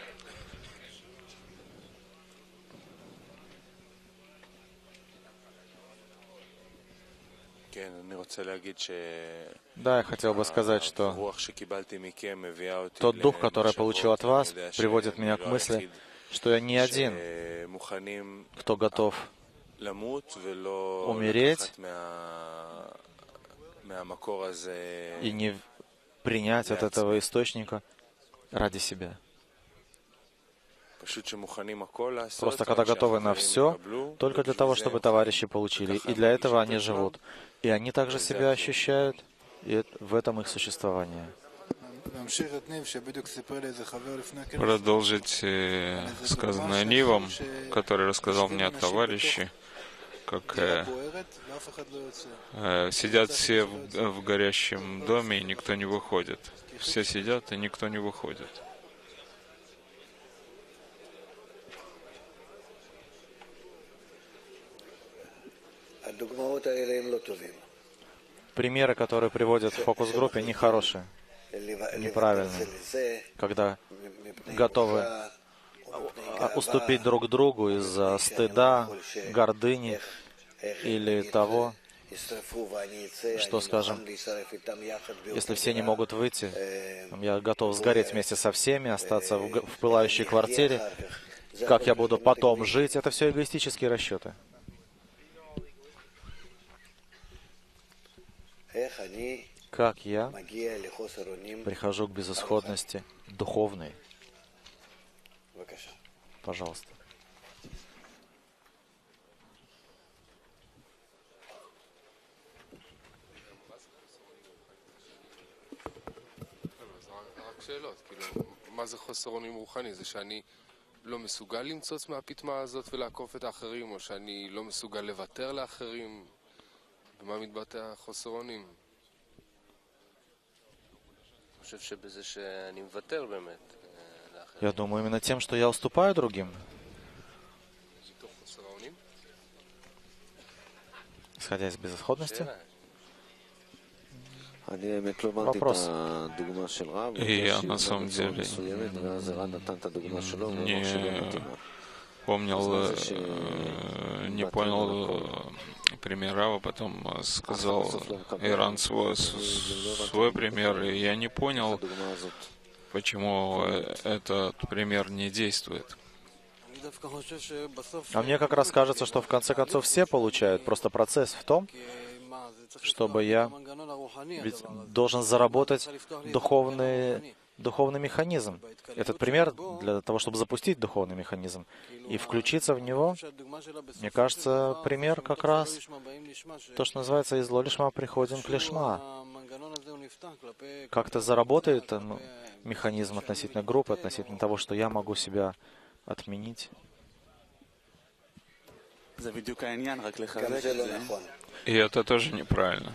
Да, я хотел бы сказать, что тот дух, который я получил от вас, приводит меня к мысли, что я не один, кто готов умереть и не принять от этого источника ради себя. Просто когда готовы на все, только для того, чтобы товарищи получили. И для этого они живут. И они также себя ощущают, и в этом их существование. продолжить сказанное Нивом, который рассказал мне товарищи, как сидят все в горящем доме, и никто не выходит. Все сидят, и никто не выходит. Примеры, которые приводят в фокус-группе, нехорошие, неправильные, когда готовы уступить друг другу из-за стыда, гордыни или того, что, скажем, если все не могут выйти, я готов сгореть вместе со всеми, остаться в пылающей квартире, как я буду потом жить, это все эгоистические расчеты. Как я прихожу к безысходности духовной? Пожалуйста. מה זה חוסר אונים רוחני? זה שאני לא מסוגל למצוץ מהפטמה הזאת ולעקוף את האחרים, או שאני לא מסוגל לוותר לאחרים? במה מתבטא החוסר אונים? אני חושב שבזה שאני מוותר באמת לאחרים. Я думаю, именно тем, что я уступаю другим. מתוך חוסר האונים? Исходя из безысходности. Вопрос. И я на самом деле не понял пример Рава, потом сказал Иран свой пример, и я не понял, почему этот пример не действует. А мне как раз кажется, что в конце концов все получают, просто процесс в том, чтобы я ведь должен заработать духовный механизм. Этот пример для того, чтобы запустить духовный механизм и включиться в него, мне кажется, пример как раз то, что называется «из лолишма приходим к лишма». Как-то заработает механизм относительно группы, относительно того, что я могу себя отменить. И это тоже неправильно.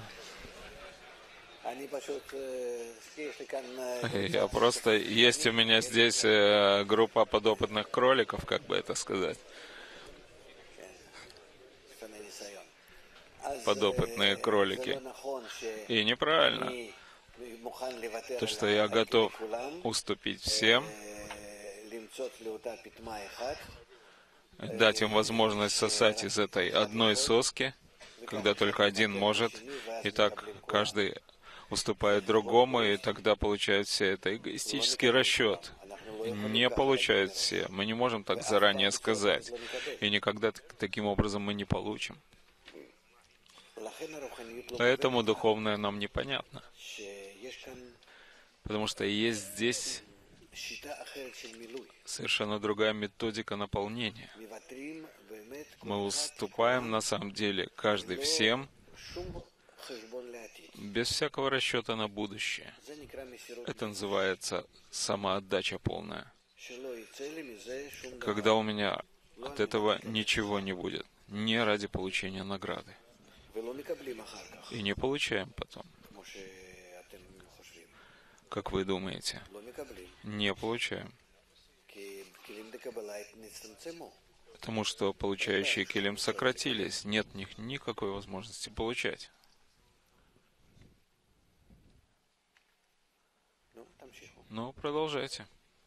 Я просто... Есть у меня здесь группа подопытных кроликов, как бы это сказать. Подопытные кролики. И неправильно. То, что я готов уступить всем, дать им возможность сосать из этой одной соски, когда только один может, и так каждый уступает другому, и тогда получают все. Это эгоистический расчет. Не получают все. Мы не можем так заранее сказать. И никогда таким образом мы не получим. Поэтому духовное нам непонятно. Потому что есть здесь совершенно другая методика наполнения. Мы уступаем на самом деле каждый всем, без всякого расчета на будущее. Это называется самоотдача полная. Когда у меня от этого ничего не будет, не ради получения награды. И не получаем потом. Как вы думаете? Не получаем. Потому что получающие килим сократились, нет в них никакой возможности получать. Ну, продолжайте.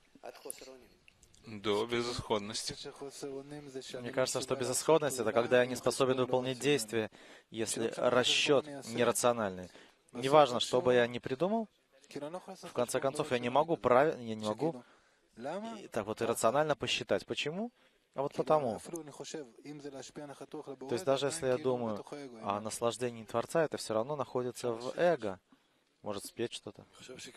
До безысходности. Мне кажется, что безысходность — это когда я не способен выполнить действия, если расчет нерациональный. Неважно, что бы я ни придумал, в конце концов, я не могу так вот иррационально посчитать. Почему? А вот потому. То есть даже если я думаю о наслаждении Творца, это все равно находится в эго. Может спеть что-то.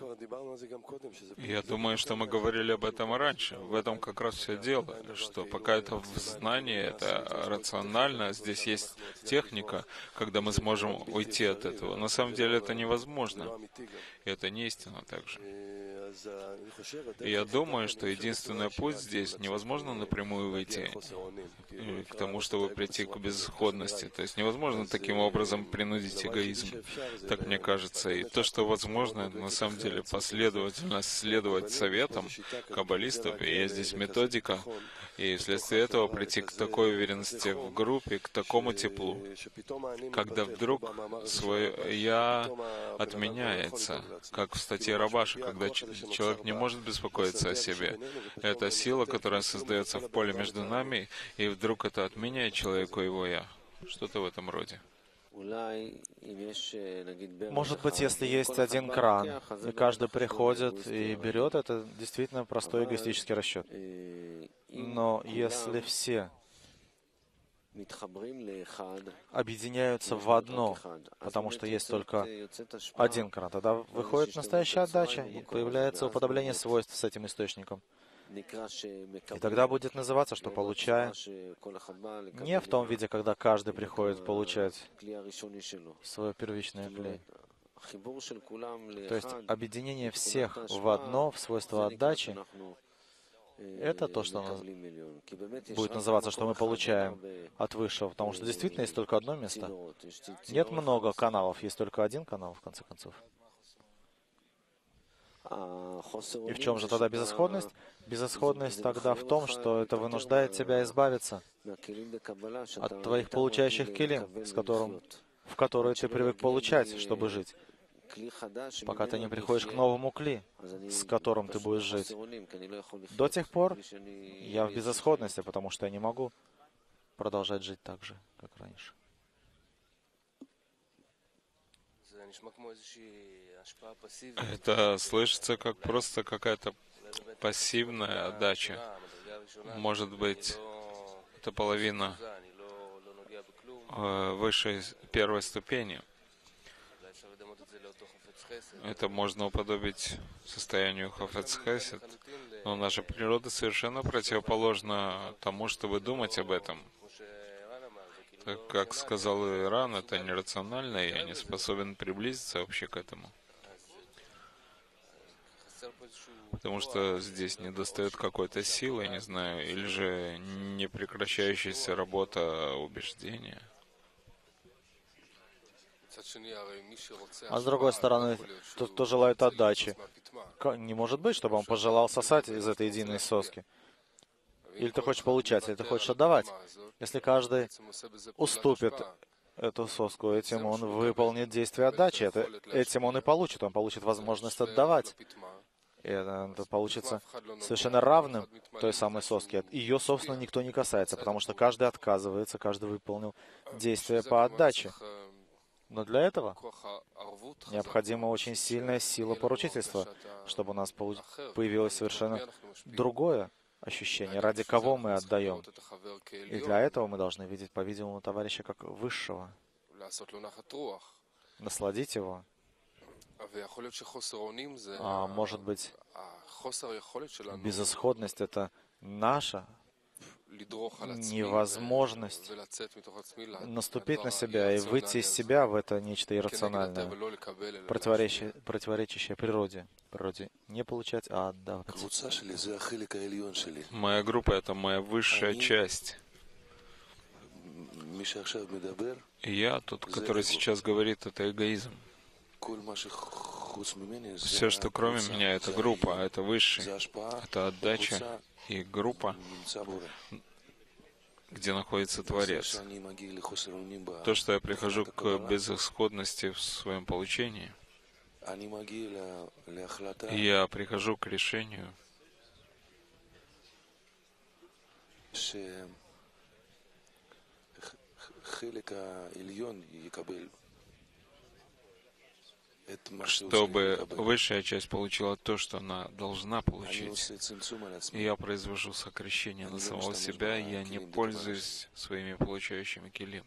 Я думаю, что мы говорили об этом и раньше. В этом как раз все дело, что пока это в знании, это рационально, здесь есть техника, когда мы сможем уйти от этого. На самом деле это невозможно. И это не истина также. И я думаю, что единственный путь здесь невозможно напрямую выйти к тому, чтобы прийти к безысходности. То есть невозможно таким образом принудить эгоизм, так мне кажется. И то, что возможно, на самом деле последовательно следовать советам каббалистов, и есть здесь методика, и вследствие этого прийти к такой уверенности в группе, к такому теплу, когда вдруг свое «я» отменяется, как в статье Рабаша, когда человек не может беспокоиться о себе. Это сила, которая создается в поле между нами, и вдруг это отменяет человеку его «я». Что-то в этом роде. Может быть, если есть один кран, и каждый приходит и берет, это действительно простой эгоистический расчет. Но если все объединяются в одно, потому что есть только один кран, тогда выходит настоящая отдача, и появляется уподобление свойств с этим источником. И тогда будет называться, что получая не в том виде, когда каждый приходит получать свое первичное клей. То есть объединение всех в одно, в свойство отдачи, это то, что будет называться, что мы получаем от Высшего, потому что действительно есть только одно место. Нет много каналов, есть только один канал, в конце концов. И в чем же тогда безысходность? Безысходность тогда в том, что это вынуждает тебя избавиться от твоих получающих килим, в которые ты привык получать, чтобы жить, пока ты не приходишь к новому кли, с которым ты будешь жить. До тех пор я в безысходности, потому что я не могу продолжать жить так же, как раньше. Это слышится как просто какая-то пассивная отдача. Может быть, это половина высшей первой ступени. Это можно уподобить состоянию Хафец Хесед, но наша природа совершенно противоположна тому, чтобы думать об этом. Так как сказал Иран, это нерационально, и я не способен приблизиться вообще к этому. Потому что здесь недостает какой-то силы, я не знаю, или же непрекращающаяся работа убеждения. А с другой стороны, тот, кто желает отдачи, не может быть, чтобы он пожелал сосать из этой единой соски. Или ты хочешь получать, или ты хочешь отдавать. Если каждый уступит эту соску, этим он выполнит действие отдачи. Этим он и получит. Он получит возможность отдавать. И это получится совершенно равным той самой соске. Ее, собственно, никто не касается, потому что каждый отказывается, каждый выполнил действие по отдаче. Но для этого необходима очень сильная сила поручительства, чтобы у нас появилось совершенно другое ощущение, ради кого мы отдаем. И для этого мы должны видеть, по-видимому, товарища как высшего, насладить его. А может быть, безысходность — это наша невозможность наступить на себя и выйти из себя в это нечто иррациональное, противоречащее природе. Природе не получать, а отдавать. Моя группа — это моя высшая часть. И я, тот, который сейчас говорит, это эгоизм. Все, что кроме меня, это группа, это высший, это отдача и группа, где находится Творец. То, что я прихожу к безысходности в своем получении, я прихожу к решению, чтобы высшая часть получила то, что она должна получить. И я произвожу сокращение на самого себя, и я не пользуюсь своими получающими килим.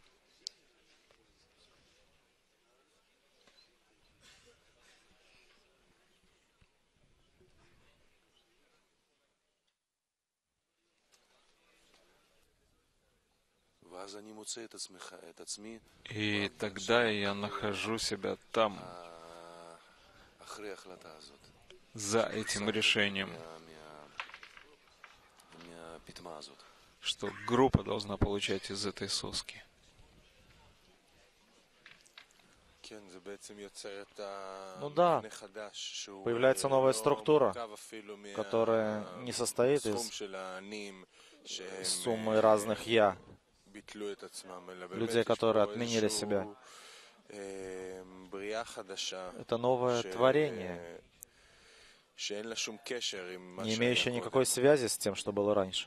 И тогда я нахожу себя там, за этим решением, что группа должна получать из этой соски. Ну да, появляется новая структура, которая не состоит из суммы разных «я», людей, которые отменили себя. Это новое творение, не имеющее никакой связи с тем, что было раньше.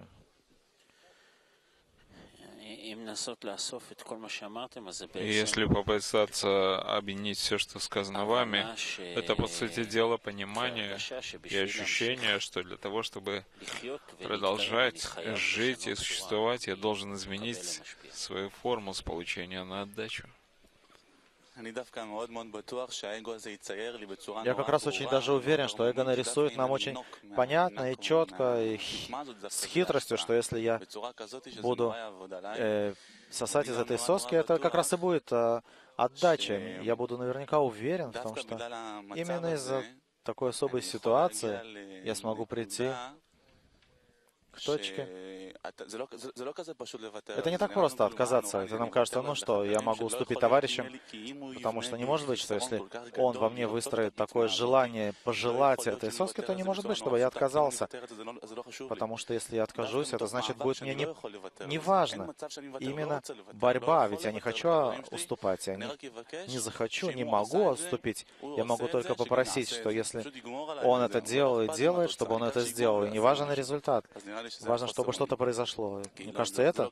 И если попытаться объединить все, что сказано вами, это, по сути дела, понимание и ощущение, что для того, чтобы продолжать жить и существовать, я должен изменить свою форму с получения на отдачу. Я как раз очень даже уверен, что эго нарисует нам очень понятно и четко, и с хитростью, что если я буду сосать из этой соски, это как раз и будет отдача. Я буду наверняка уверен в том, что именно из-за такой особой ситуации я смогу прийти к точке. Это не так просто отказаться. Это нам кажется, ну что, я могу уступить товарищам, потому что не может быть, что если он во мне выстроит такое желание пожелать этой соски, то не может быть, чтобы я отказался. Потому что если я откажусь, это значит будет мне не важно. Именно борьба, ведь я не хочу уступать, я не захочу, не могу отступить. Я могу только попросить, что если он это делал и делает, чтобы он это сделал. И не важен результат. Важно, чтобы что-то произошло. Мне кажется, это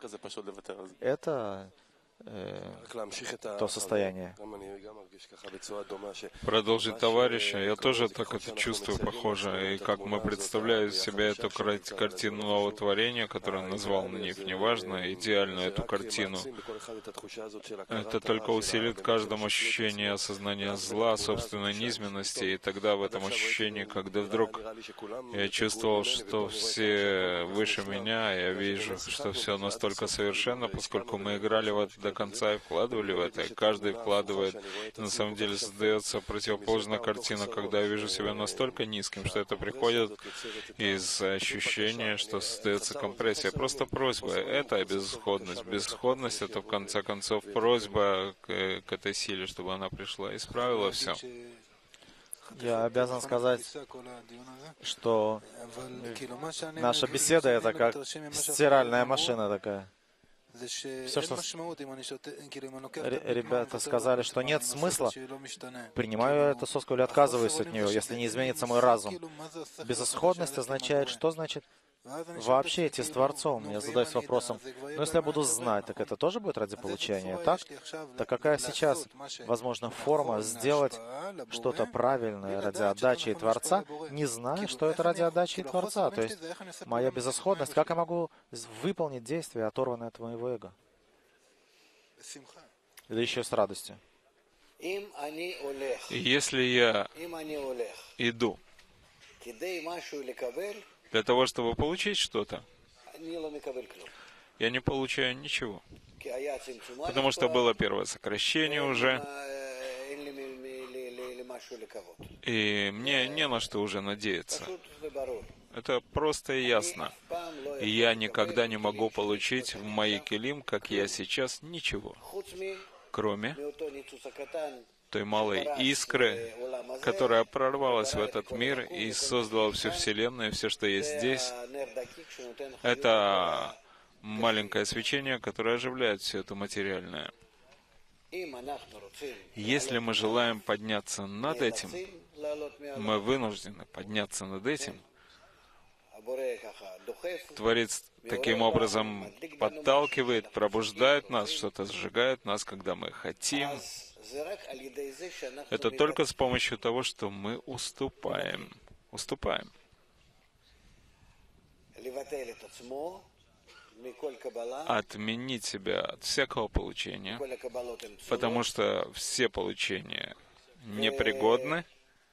то состояние. Продолжить товарища, я тоже так это чувствую, похоже. И как мы представляем себе эту картину нового творения, которую он назвал на них, неважно, идеальную эту картину. Это только усилит в каждом ощущение осознания зла, собственной низменности, и тогда в этом ощущении, когда вдруг я чувствовал, что все выше меня, я вижу, что все настолько совершенно, поскольку мы играли в это до конца и вкладывали в это, и каждый вкладывает. На самом деле создается противоположная картина, когда я вижу себя настолько низким, что это приходит из ощущения, что создается компрессия. Просто просьба. Это безысходность. Безысходность — это, в конце концов, просьба к этой силе, чтобы она пришла и исправила все. Я обязан сказать, что наша беседа — это как стиральная машина такая. Все, что ребята сказали, что нет смысла, принимаю эту соску или отказываюсь от нее, если не изменится мой разум. Безысходность означает, что значит вообще идти с Творцом? Я задаюсь вопросом, но если я буду знать, так это тоже будет ради получения, так? Так какая сейчас, возможно, форма сделать что-то правильное ради отдачи и Творца, не зная, что это ради отдачи и Творца? То есть моя безысходность, как я могу выполнить действие, оторванное от моего эго? Да еще с радостью. Если я иду для того, чтобы получить что-то, я не получаю ничего. Потому что было первое сокращение уже, и мне не на что уже надеяться. Это просто и ясно. И я никогда не могу получить в мои келим, как я сейчас, ничего, кроме той малой искры, которая прорвалась в этот мир и создала всю Вселенную, все, что есть здесь. Это маленькое свечение, которое оживляет все это материальное. Если мы желаем подняться над этим, мы вынуждены подняться над этим. Творец таким образом подталкивает, пробуждает нас, что-то сжигает нас, когда мы хотим. Это только с помощью того, что мы уступаем. Уступаем. Отменить себя от всякого получения, потому что все получения непригодны,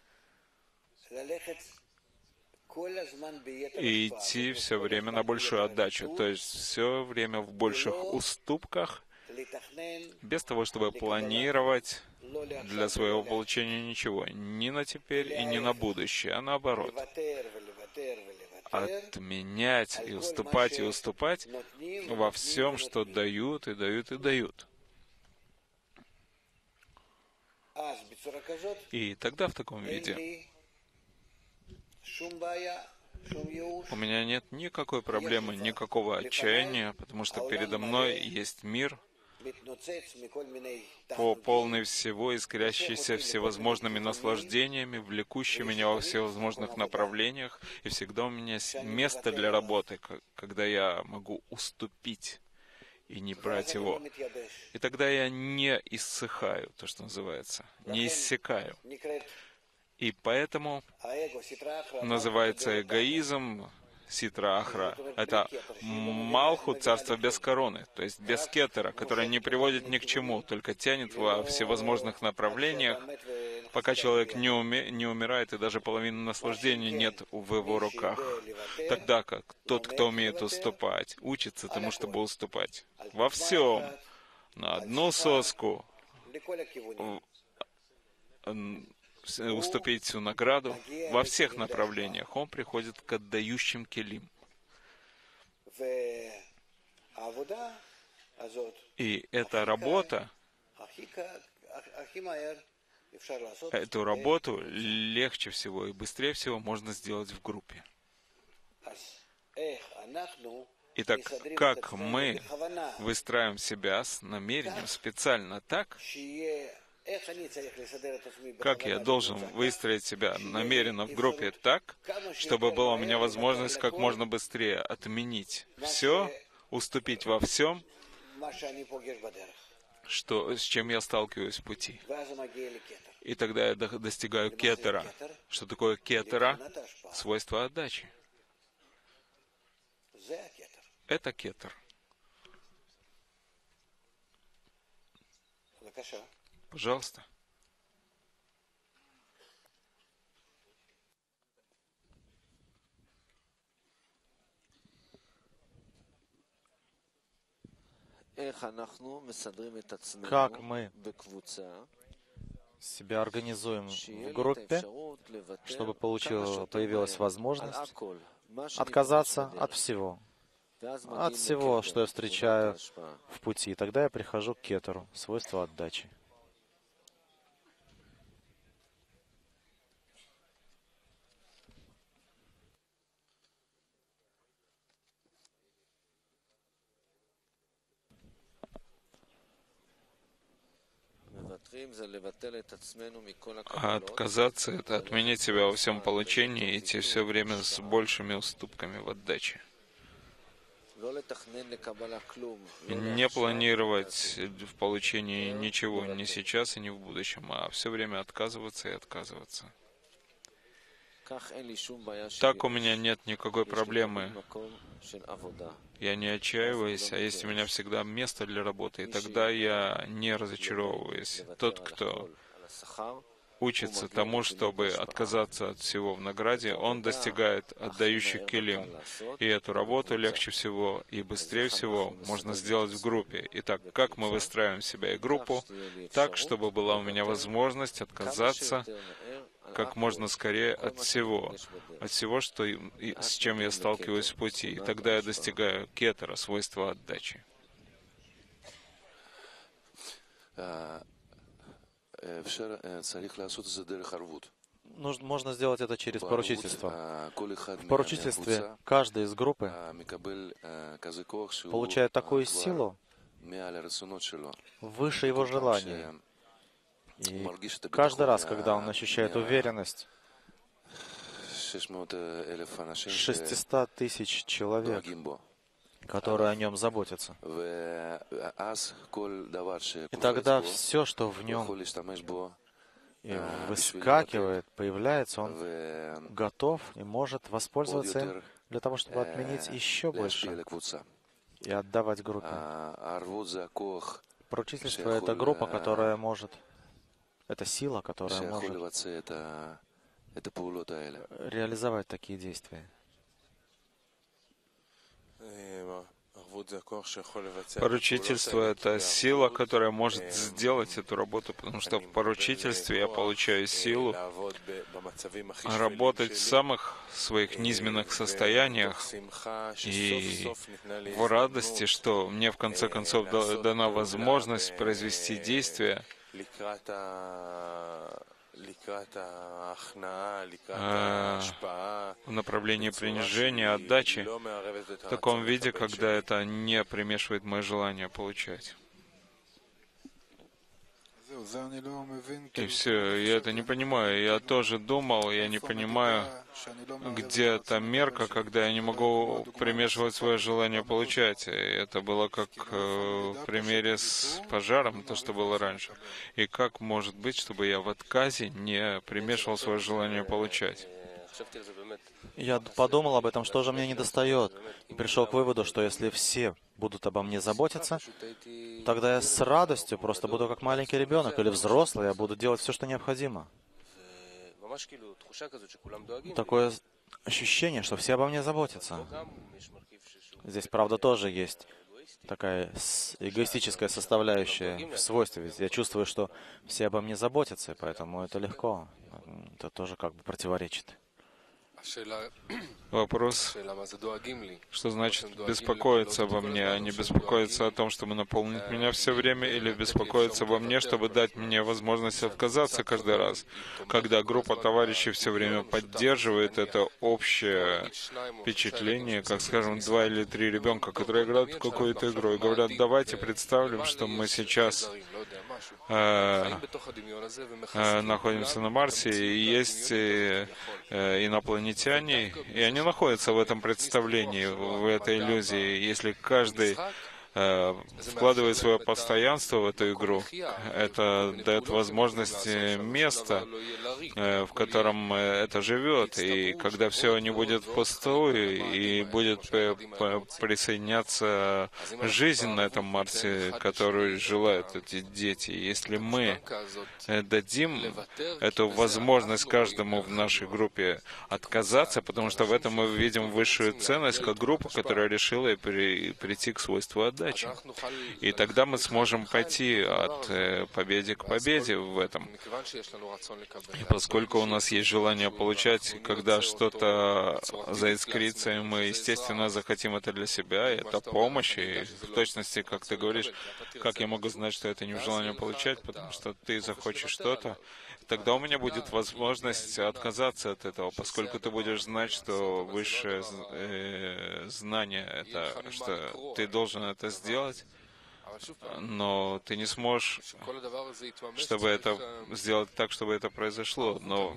и идти все время на большую отдачу, то есть все время в больших уступках без того, чтобы планировать для своего получения ничего, ни на теперь и ни на будущее, а наоборот. Отменять и уступать во всем, что дают и дают и дают. И тогда в таком виде у меня нет никакой проблемы, никакого отчаяния, потому что передо мной есть мир, полный всего, искрящийся всевозможными наслаждениями, влекущий меня во всевозможных направлениях, и всегда у меня есть место для работы, когда я могу уступить и не брать его. И тогда я не иссыхаю, то, что называется, не иссякаю. И поэтому называется эгоизм Ситра Ахра. Это Малхут, царство без короны, то есть без кетера, которое не приводит ни к чему, только тянет во всевозможных направлениях, пока человек не умирает, и даже половины наслаждения нет в его руках. Тогда как тот, кто умеет уступать, учится тому, чтобы уступать. Во всем. На одну соску. Уступить всю награду во всех направлениях. Он приходит к отдающим келим. И эта работа, эту работу легче всего и быстрее всего можно сделать в группе. Итак, как мы выстраиваем себя с намерением специально так, как я должен выстроить себя намеренно в группе так, чтобы была у меня возможность как можно быстрее отменить все, уступить во всем, с чем я сталкиваюсь в пути. И тогда я достигаю кетера. Что такое кетера? Свойство отдачи. Это кетер. Пожалуйста. Как мы себя организуем в группе, чтобы появилась возможность отказаться от всего, что я встречаю в пути. Тогда я прихожу к кетеру, свойство отдачи. А отказаться — это отменить себя во всем получении и идти все время с большими уступками в отдаче. Не планировать в получении ничего ни сейчас и ни в будущем, а все время отказываться и отказываться. Так у меня нет никакой проблемы. Я не отчаиваюсь, а есть у меня всегда место для работы, и тогда я не разочаровываюсь. Тот, кто учится тому, чтобы отказаться от всего в награде, он достигает отдающих келим. И эту работу легче всего и быстрее всего можно сделать в группе. Итак, как мы выстраиваем себя и группу, так, чтобы была у меня возможность отказаться как можно скорее от всего, с чем я сталкиваюсь в пути. И тогда я достигаю кетера, свойства отдачи. Можно сделать это через поручительство. В поручительстве каждый из группы получает такую силу выше его желаний. И каждый раз, когда он ощущает уверенность, 600 тысяч человек, которые о нем заботятся. И тогда все, что в нем выскакивает, появляется, он готов и может воспользоваться им для того, чтобы отменить еще больше и отдавать группе. Поручительство — это группа, которая может, это сила, которая может реализовать такие действия. Поручительство — это сила, которая может сделать эту работу, потому что в поручительстве я получаю силу работать в самых своих низменных состояниях и в радости, что мне в конце концов дана возможность произвести действия в направлении принижения, отдачи, в таком виде, когда это не примешивает мое желание получать. И все, я это не понимаю. Я тоже думал, я не понимаю, где эта мерка, когда я не могу примешивать свое желание получать. И это было как в примере с пожаром, то, что было раньше. И как может быть, чтобы я в отказе не примешивал свое желание получать? Я подумал об этом, что же мне недостает, и пришел к выводу, что если все будут обо мне заботиться, тогда я с радостью просто буду как маленький ребенок или взрослый, я буду делать все, что необходимо. Такое ощущение, что все обо мне заботятся. Здесь, правда, тоже есть такая эгоистическая составляющая в свойстве. Ведь я чувствую, что все обо мне заботятся, и поэтому это легко. Это тоже как бы противоречит. Вопрос, что значит беспокоиться обо мне, а не беспокоиться о том, чтобы наполнить меня все время, или беспокоиться обо мне, чтобы дать мне возможность отказаться каждый раз, когда группа товарищей все время поддерживает это общее впечатление, как, скажем, 2 или 3 ребенка, которые играют в какую-то игру, и говорят: давайте представим, что мы сейчас находимся на Марсе, и есть инопланетяне, и они находятся в этом представлении, в этой иллюзии. Если каждый вкладывает свое постоянство в эту игру, это дает возможность места, в котором это живет, и когда все не будет впустую, и будет присоединяться жизнь на этом Марсе, которую желают эти дети. Если мы дадим эту возможность каждому в нашей группе отказаться, потому что в этом мы видим высшую ценность как группа, которая решила прийти к свойству отдачи. И тогда мы сможем пойти от победы к победе в этом. И поскольку у нас есть желание получать, когда что-то заискрится, и мы, естественно, захотим это для себя, и это помощь, и в точности, как ты говоришь, как я могу знать, что это не в желании получать, потому что ты захочешь что-то, тогда у меня будет возможность отказаться от этого, поскольку ты будешь знать, что высшее знание — это что ты должен это сделать, но ты не сможешь, чтобы это сделать так, чтобы это произошло. Но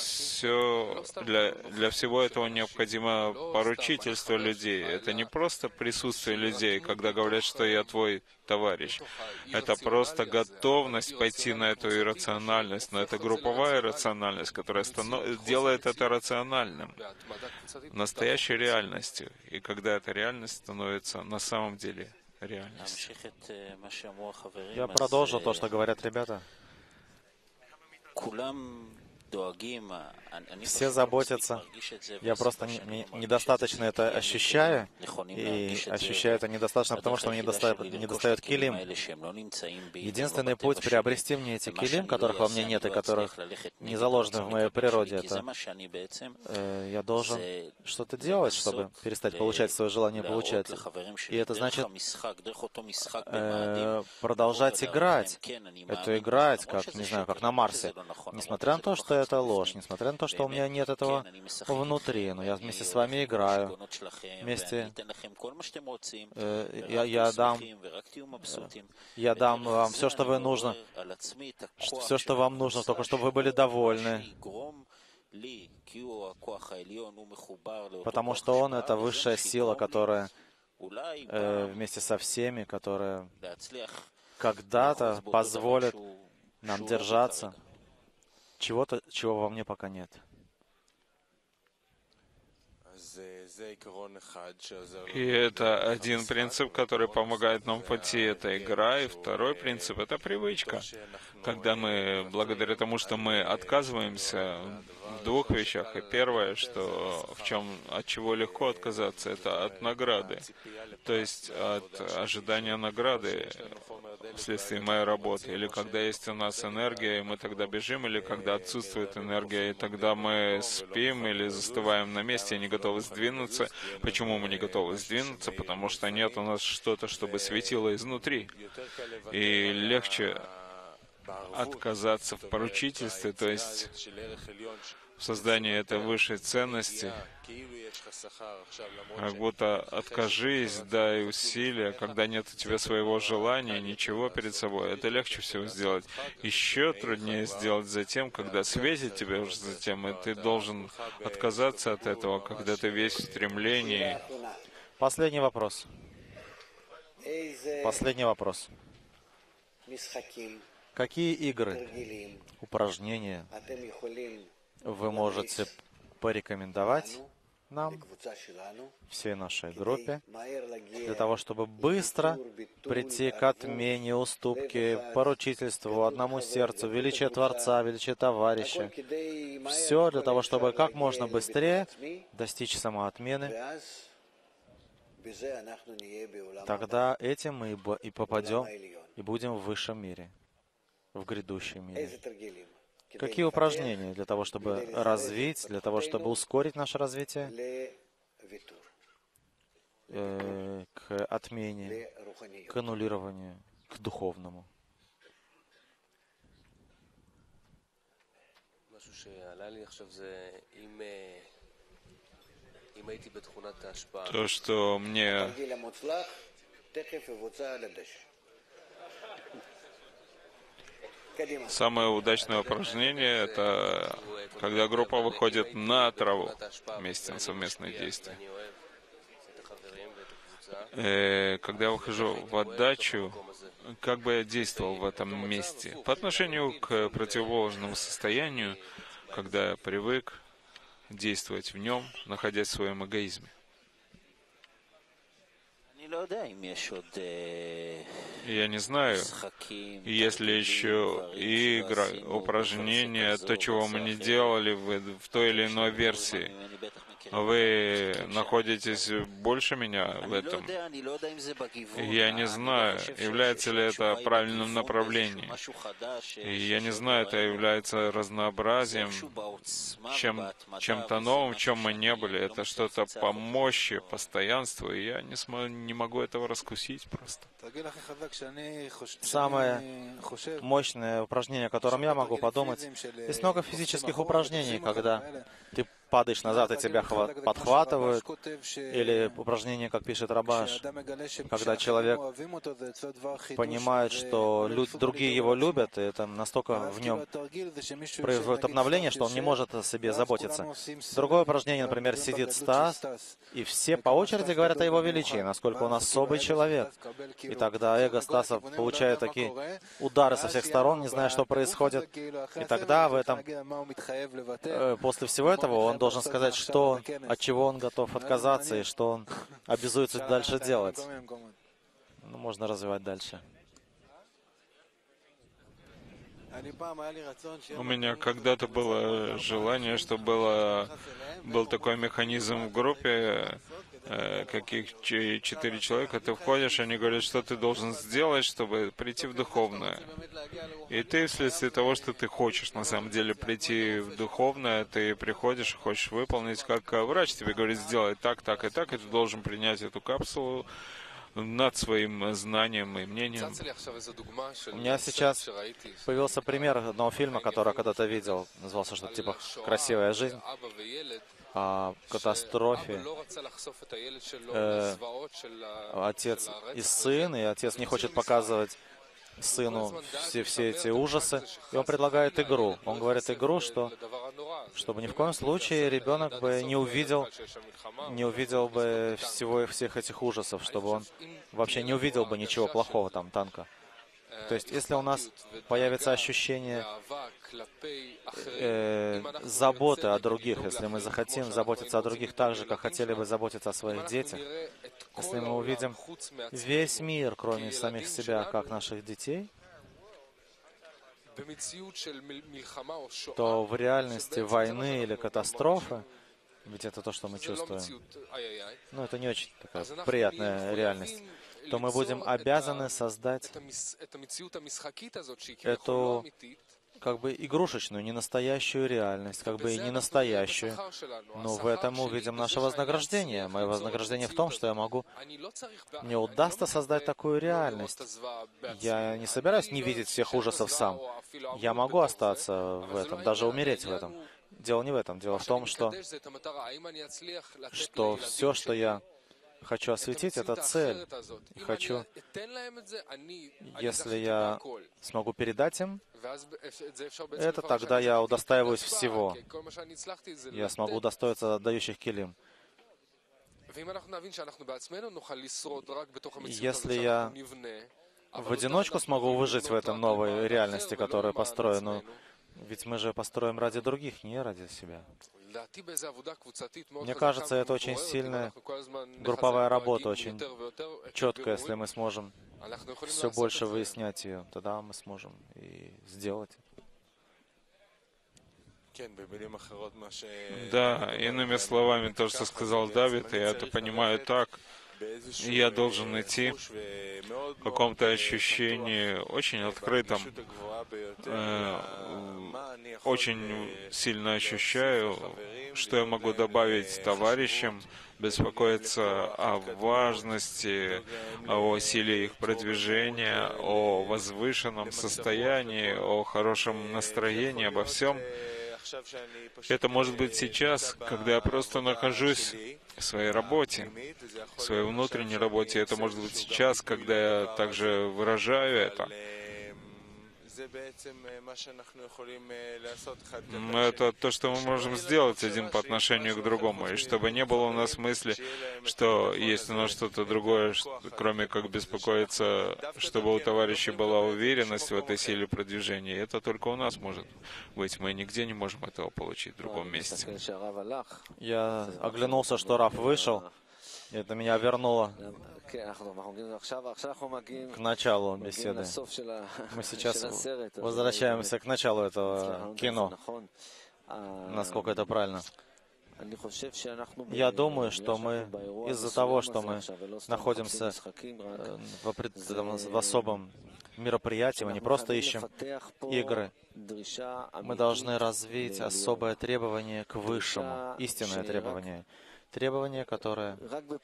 для всего этого необходимо поручительство людей. Это не просто присутствие людей, когда говорят, что я твой товарищ. Это просто готовность пойти на эту иррациональность, но это групповая иррациональность, которая делает это рациональным, настоящей реальностью. И когда эта реальность становится на самом деле реальностью. Я продолжу то, что говорят ребята. Все заботятся. Я просто недостаточно это ощущаю, и ощущаю это недостаточно, потому что мне недостает килим. Единственный путь приобрести мне эти килим, которых во мне нет и которых не заложены в моей природе, это я должен что-то делать, чтобы перестать получать свое желание получать. И это значит продолжать играть. Это играть, как, не знаю, как на Марсе. Несмотря на то, что это ложь, несмотря на то, что у меня нет этого внутри, но я вместе с вами играю, вместе я дам вам все, что вы нужно, все, что вам нужно, только чтобы вы были довольны, потому что Он — это высшая сила, которая вместе со всеми, которая когда-то позволит нам держаться чего-то, чего во мне пока нет. И это один принцип, который помогает нам пойти, это игра. И второй принцип — это привычка. Когда мы, благодаря тому, что мы отказываемся в 2 вещах, и первое, что от чего легко отказаться, это от награды. то есть от ожидания награды вследствие моей работы, или когда есть у нас энергия, и мы тогда бежим, или когда отсутствует энергия, и тогда мы спим или застываем на месте и не готовы сдвинуться. Почему мы не готовы сдвинуться? Потому что нет у нас что-то, чтобы светило изнутри. И легче отказаться в поручительстве, то есть в создании этой высшей ценности, как будто откажись, дай усилия, когда нет у тебя своего желания, ничего перед собой. Это легче всего сделать. Еще труднее сделать затем, когда светит тебе уже затем, и ты должен отказаться от этого, когда ты весь в стремлении. Последний вопрос. Последний вопрос. Какие игры, упражнения вы можете порекомендовать нам, всей нашей группе, для того, чтобы быстро прийти к отмене, уступке, поручительству, одному сердцу, величие Творца, величие Товарища. Все для того, чтобы как можно быстрее достичь самоотмены. Тогда этим мы и попадем, и будем в высшем мире, в грядущем мире. Какие упражнения для того, чтобы развить, для того, чтобы ускорить наше развитие к отмене, к аннулированию, к духовному? То, что мне самое удачное упражнение — это когда группа выходит на траву вместе на совместные действия. Когда я выхожу в отдачу, как бы я действовал в этом месте? По отношению к противоположному состоянию, когда я привык действовать в нем, находясь в своем эгоизме. Я не знаю, есть ли еще игры, упражнения, то, чего мы не делали в той или иной версии. Вы находитесь больше меня в этом. Я не знаю, является ли это правильным направлением. И я не знаю, это является разнообразием, чем-то новым, в чем мы не были. Это что-то по мощи, постоянству, и я не могу этого раскусить просто. Самое мощное упражнение, о котором я могу подумать, есть много физических упражнений, когда ты падаешь назад, и тебя подхватывают, или упражнение, как пишет Рабаш, когда человек понимает, что другие его любят, и это настолько в нем производит обновление, что он не может о себе заботиться. Другое упражнение, например, сидит Стас, и все по очереди говорят о его величии, насколько он особый человек. И тогда эго Стаса получает такие удары со всех сторон, не зная, что происходит. И тогда после всего этого он должен сказать, от чего он готов отказаться и что он обязуется дальше делать. Ну, можно развивать дальше. У меня когда-то было желание, чтобы был такой механизм в группе, каких 4 человека, ты входишь, они говорят, что ты должен сделать, чтобы прийти в духовное. И ты, вследствие того, что ты хочешь на самом деле прийти в духовное, ты приходишь и хочешь выполнить, как врач тебе говорит, сделай так, так и так, и ты должен принять эту капсулу над своим знанием и мнением. У меня сейчас появился пример одного фильма, который я когда-то видел, назывался что-то типа «Красивая жизнь», о катастрофе. Отец и сын, и отец не хочет показывать сыну все эти ужасы, и он предлагает игру. Он говорит игру, чтобы ни в коем случае ребенок бы не увидел бы всех этих ужасов, чтобы он вообще не увидел бы ничего плохого там, танка. То есть, если у нас появится ощущение заботы о других, если мы захотим заботиться о других так же, как хотели бы заботиться о своих детях, если мы увидим весь мир, кроме самих себя, как наших детей, то в реальности войны или катастрофы ведь это то, что мы זה לא чувствуем, מציאות איי-איי. но это не очень такая אז אנחנו приятная נהיה реальность, מחויבים то мы будем ליצור обязаны создать את המציאות המשחקית הזאת, שהיא כביכול לא эту אמיתית, как бы игрушечную, не настоящую реальность, как бы и ובזה не אנחנו רואים את настоящую. השכר שלנו. Но в השכר этом мы שלי увидим בזה наше שאני вознаграждение. אצליח Мое ליצור את вознаграждение в המציאות том, что я הזאת. могу, אני לא צריך мне אני לא удастся создать מצפה такую לא לראות את реальность. הזוועה בעצמי. Я не אני собираюсь не לא видеть всех אשב ужасов בזוועה сам. או אפילו Я אמות могу בתוך זה, остаться в אבל זה этом, לא даже העניין. умереть в העניין этом. הוא Дело не в этом. Дело מה в שאני том, что, מקדש זה את המטרה. האם אני אצליח לתת что לילדים все, что שלי я хочу את осветить, המציאות это цель. האחרת הזאת? И אם хочу, אני אתן להם את זה, אני если זכיתי я בהכל. смогу передать им, ואז את זה אפשר בעצם это לפרש тогда שאני я זכיתי удостаиваюсь בהצבעה, всего. כי כל מה שאני הצלחתי זה Я смогу לתת. удостоиться отдающих килим. ואם אנחנו נבין שאנחנו בעצמנו נוכל לשרוד רק בתוך המציאות הזאת Если שאנחנו я נבנה, в одиночку смогу выжить в этой новой реальности, которую построю, но ведь мы же построим ради других, не ради себя. לדעתי באיזו עבודה קבוצתית מאוד Мне חזקה кажется, это очень ומבוררת, אם сильная אנחנו כל הזמן групповая נחזק работа, דואגים очень יותר ויותר четко, если בבירורים, мы сможем אנחנו יכולים все לעשות больше את זה. выяснять ее, тогда мы сможем и сделать это. Да, иными словами, то, что сказал Давид, я это понимаю так. Я должен идти в каком-то ощущении очень открытом, очень сильно ощущаю, что я могу добавить товарищам, беспокоиться о важности, о силе их продвижения, о возвышенном состоянии, о хорошем настроении, обо всем. Это может быть сейчас, когда я просто нахожусь в своей работе, в своей внутренней работе. Это может быть сейчас, когда я также выражаю это. Но это то, что мы можем сделать один по отношению к другому. И чтобы не было у нас мысли, что есть у нас что-то другое, кроме как беспокоиться, чтобы у товарища была уверенность в этой силе продвижения. И это только у нас может быть. Мы нигде не можем этого получить в другом месте. Я оглянулся, что Раф вышел, и это меня вернуло к началу беседы. Мы сейчас возвращаемся к началу этого кино, насколько это правильно. Я думаю, что мы из-за того, что мы находимся в особом мероприятии, мы не просто ищем игры, мы должны развить особое требование к высшему, истинное требование. Требование, которое,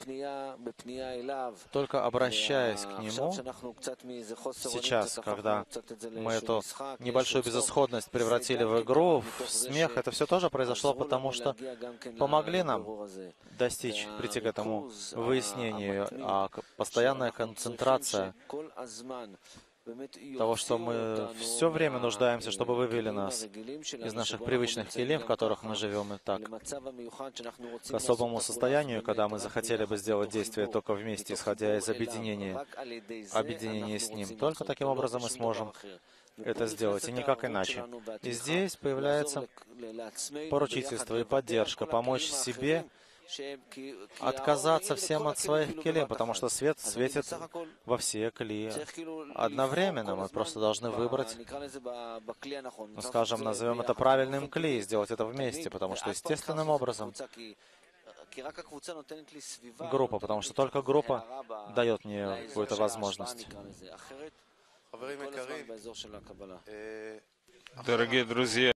только обращаясь к Нему, сейчас, когда мы эту небольшую безысходность превратили в игру, в смех, это все тоже произошло, потому что помогли нам достичь, прийти к этому выяснению, а постоянная концентрация того, что мы все время нуждаемся, чтобы вывели нас из наших привычных килим, в которых мы живем и так, к особому состоянию, когда мы захотели бы сделать действие только вместе, исходя из объединения с Ним. Только таким образом мы сможем это сделать, и никак иначе. И здесь появляется поручительство и поддержка, помочь себе отказаться всем от своих килим, потому что свет светит во все кли одновременно. Мы просто должны выбрать, скажем, назовем это правильным кли, и сделать это вместе, потому что естественным образом группа, потому что только группа дает мне какую-то возможность. Дорогие друзья,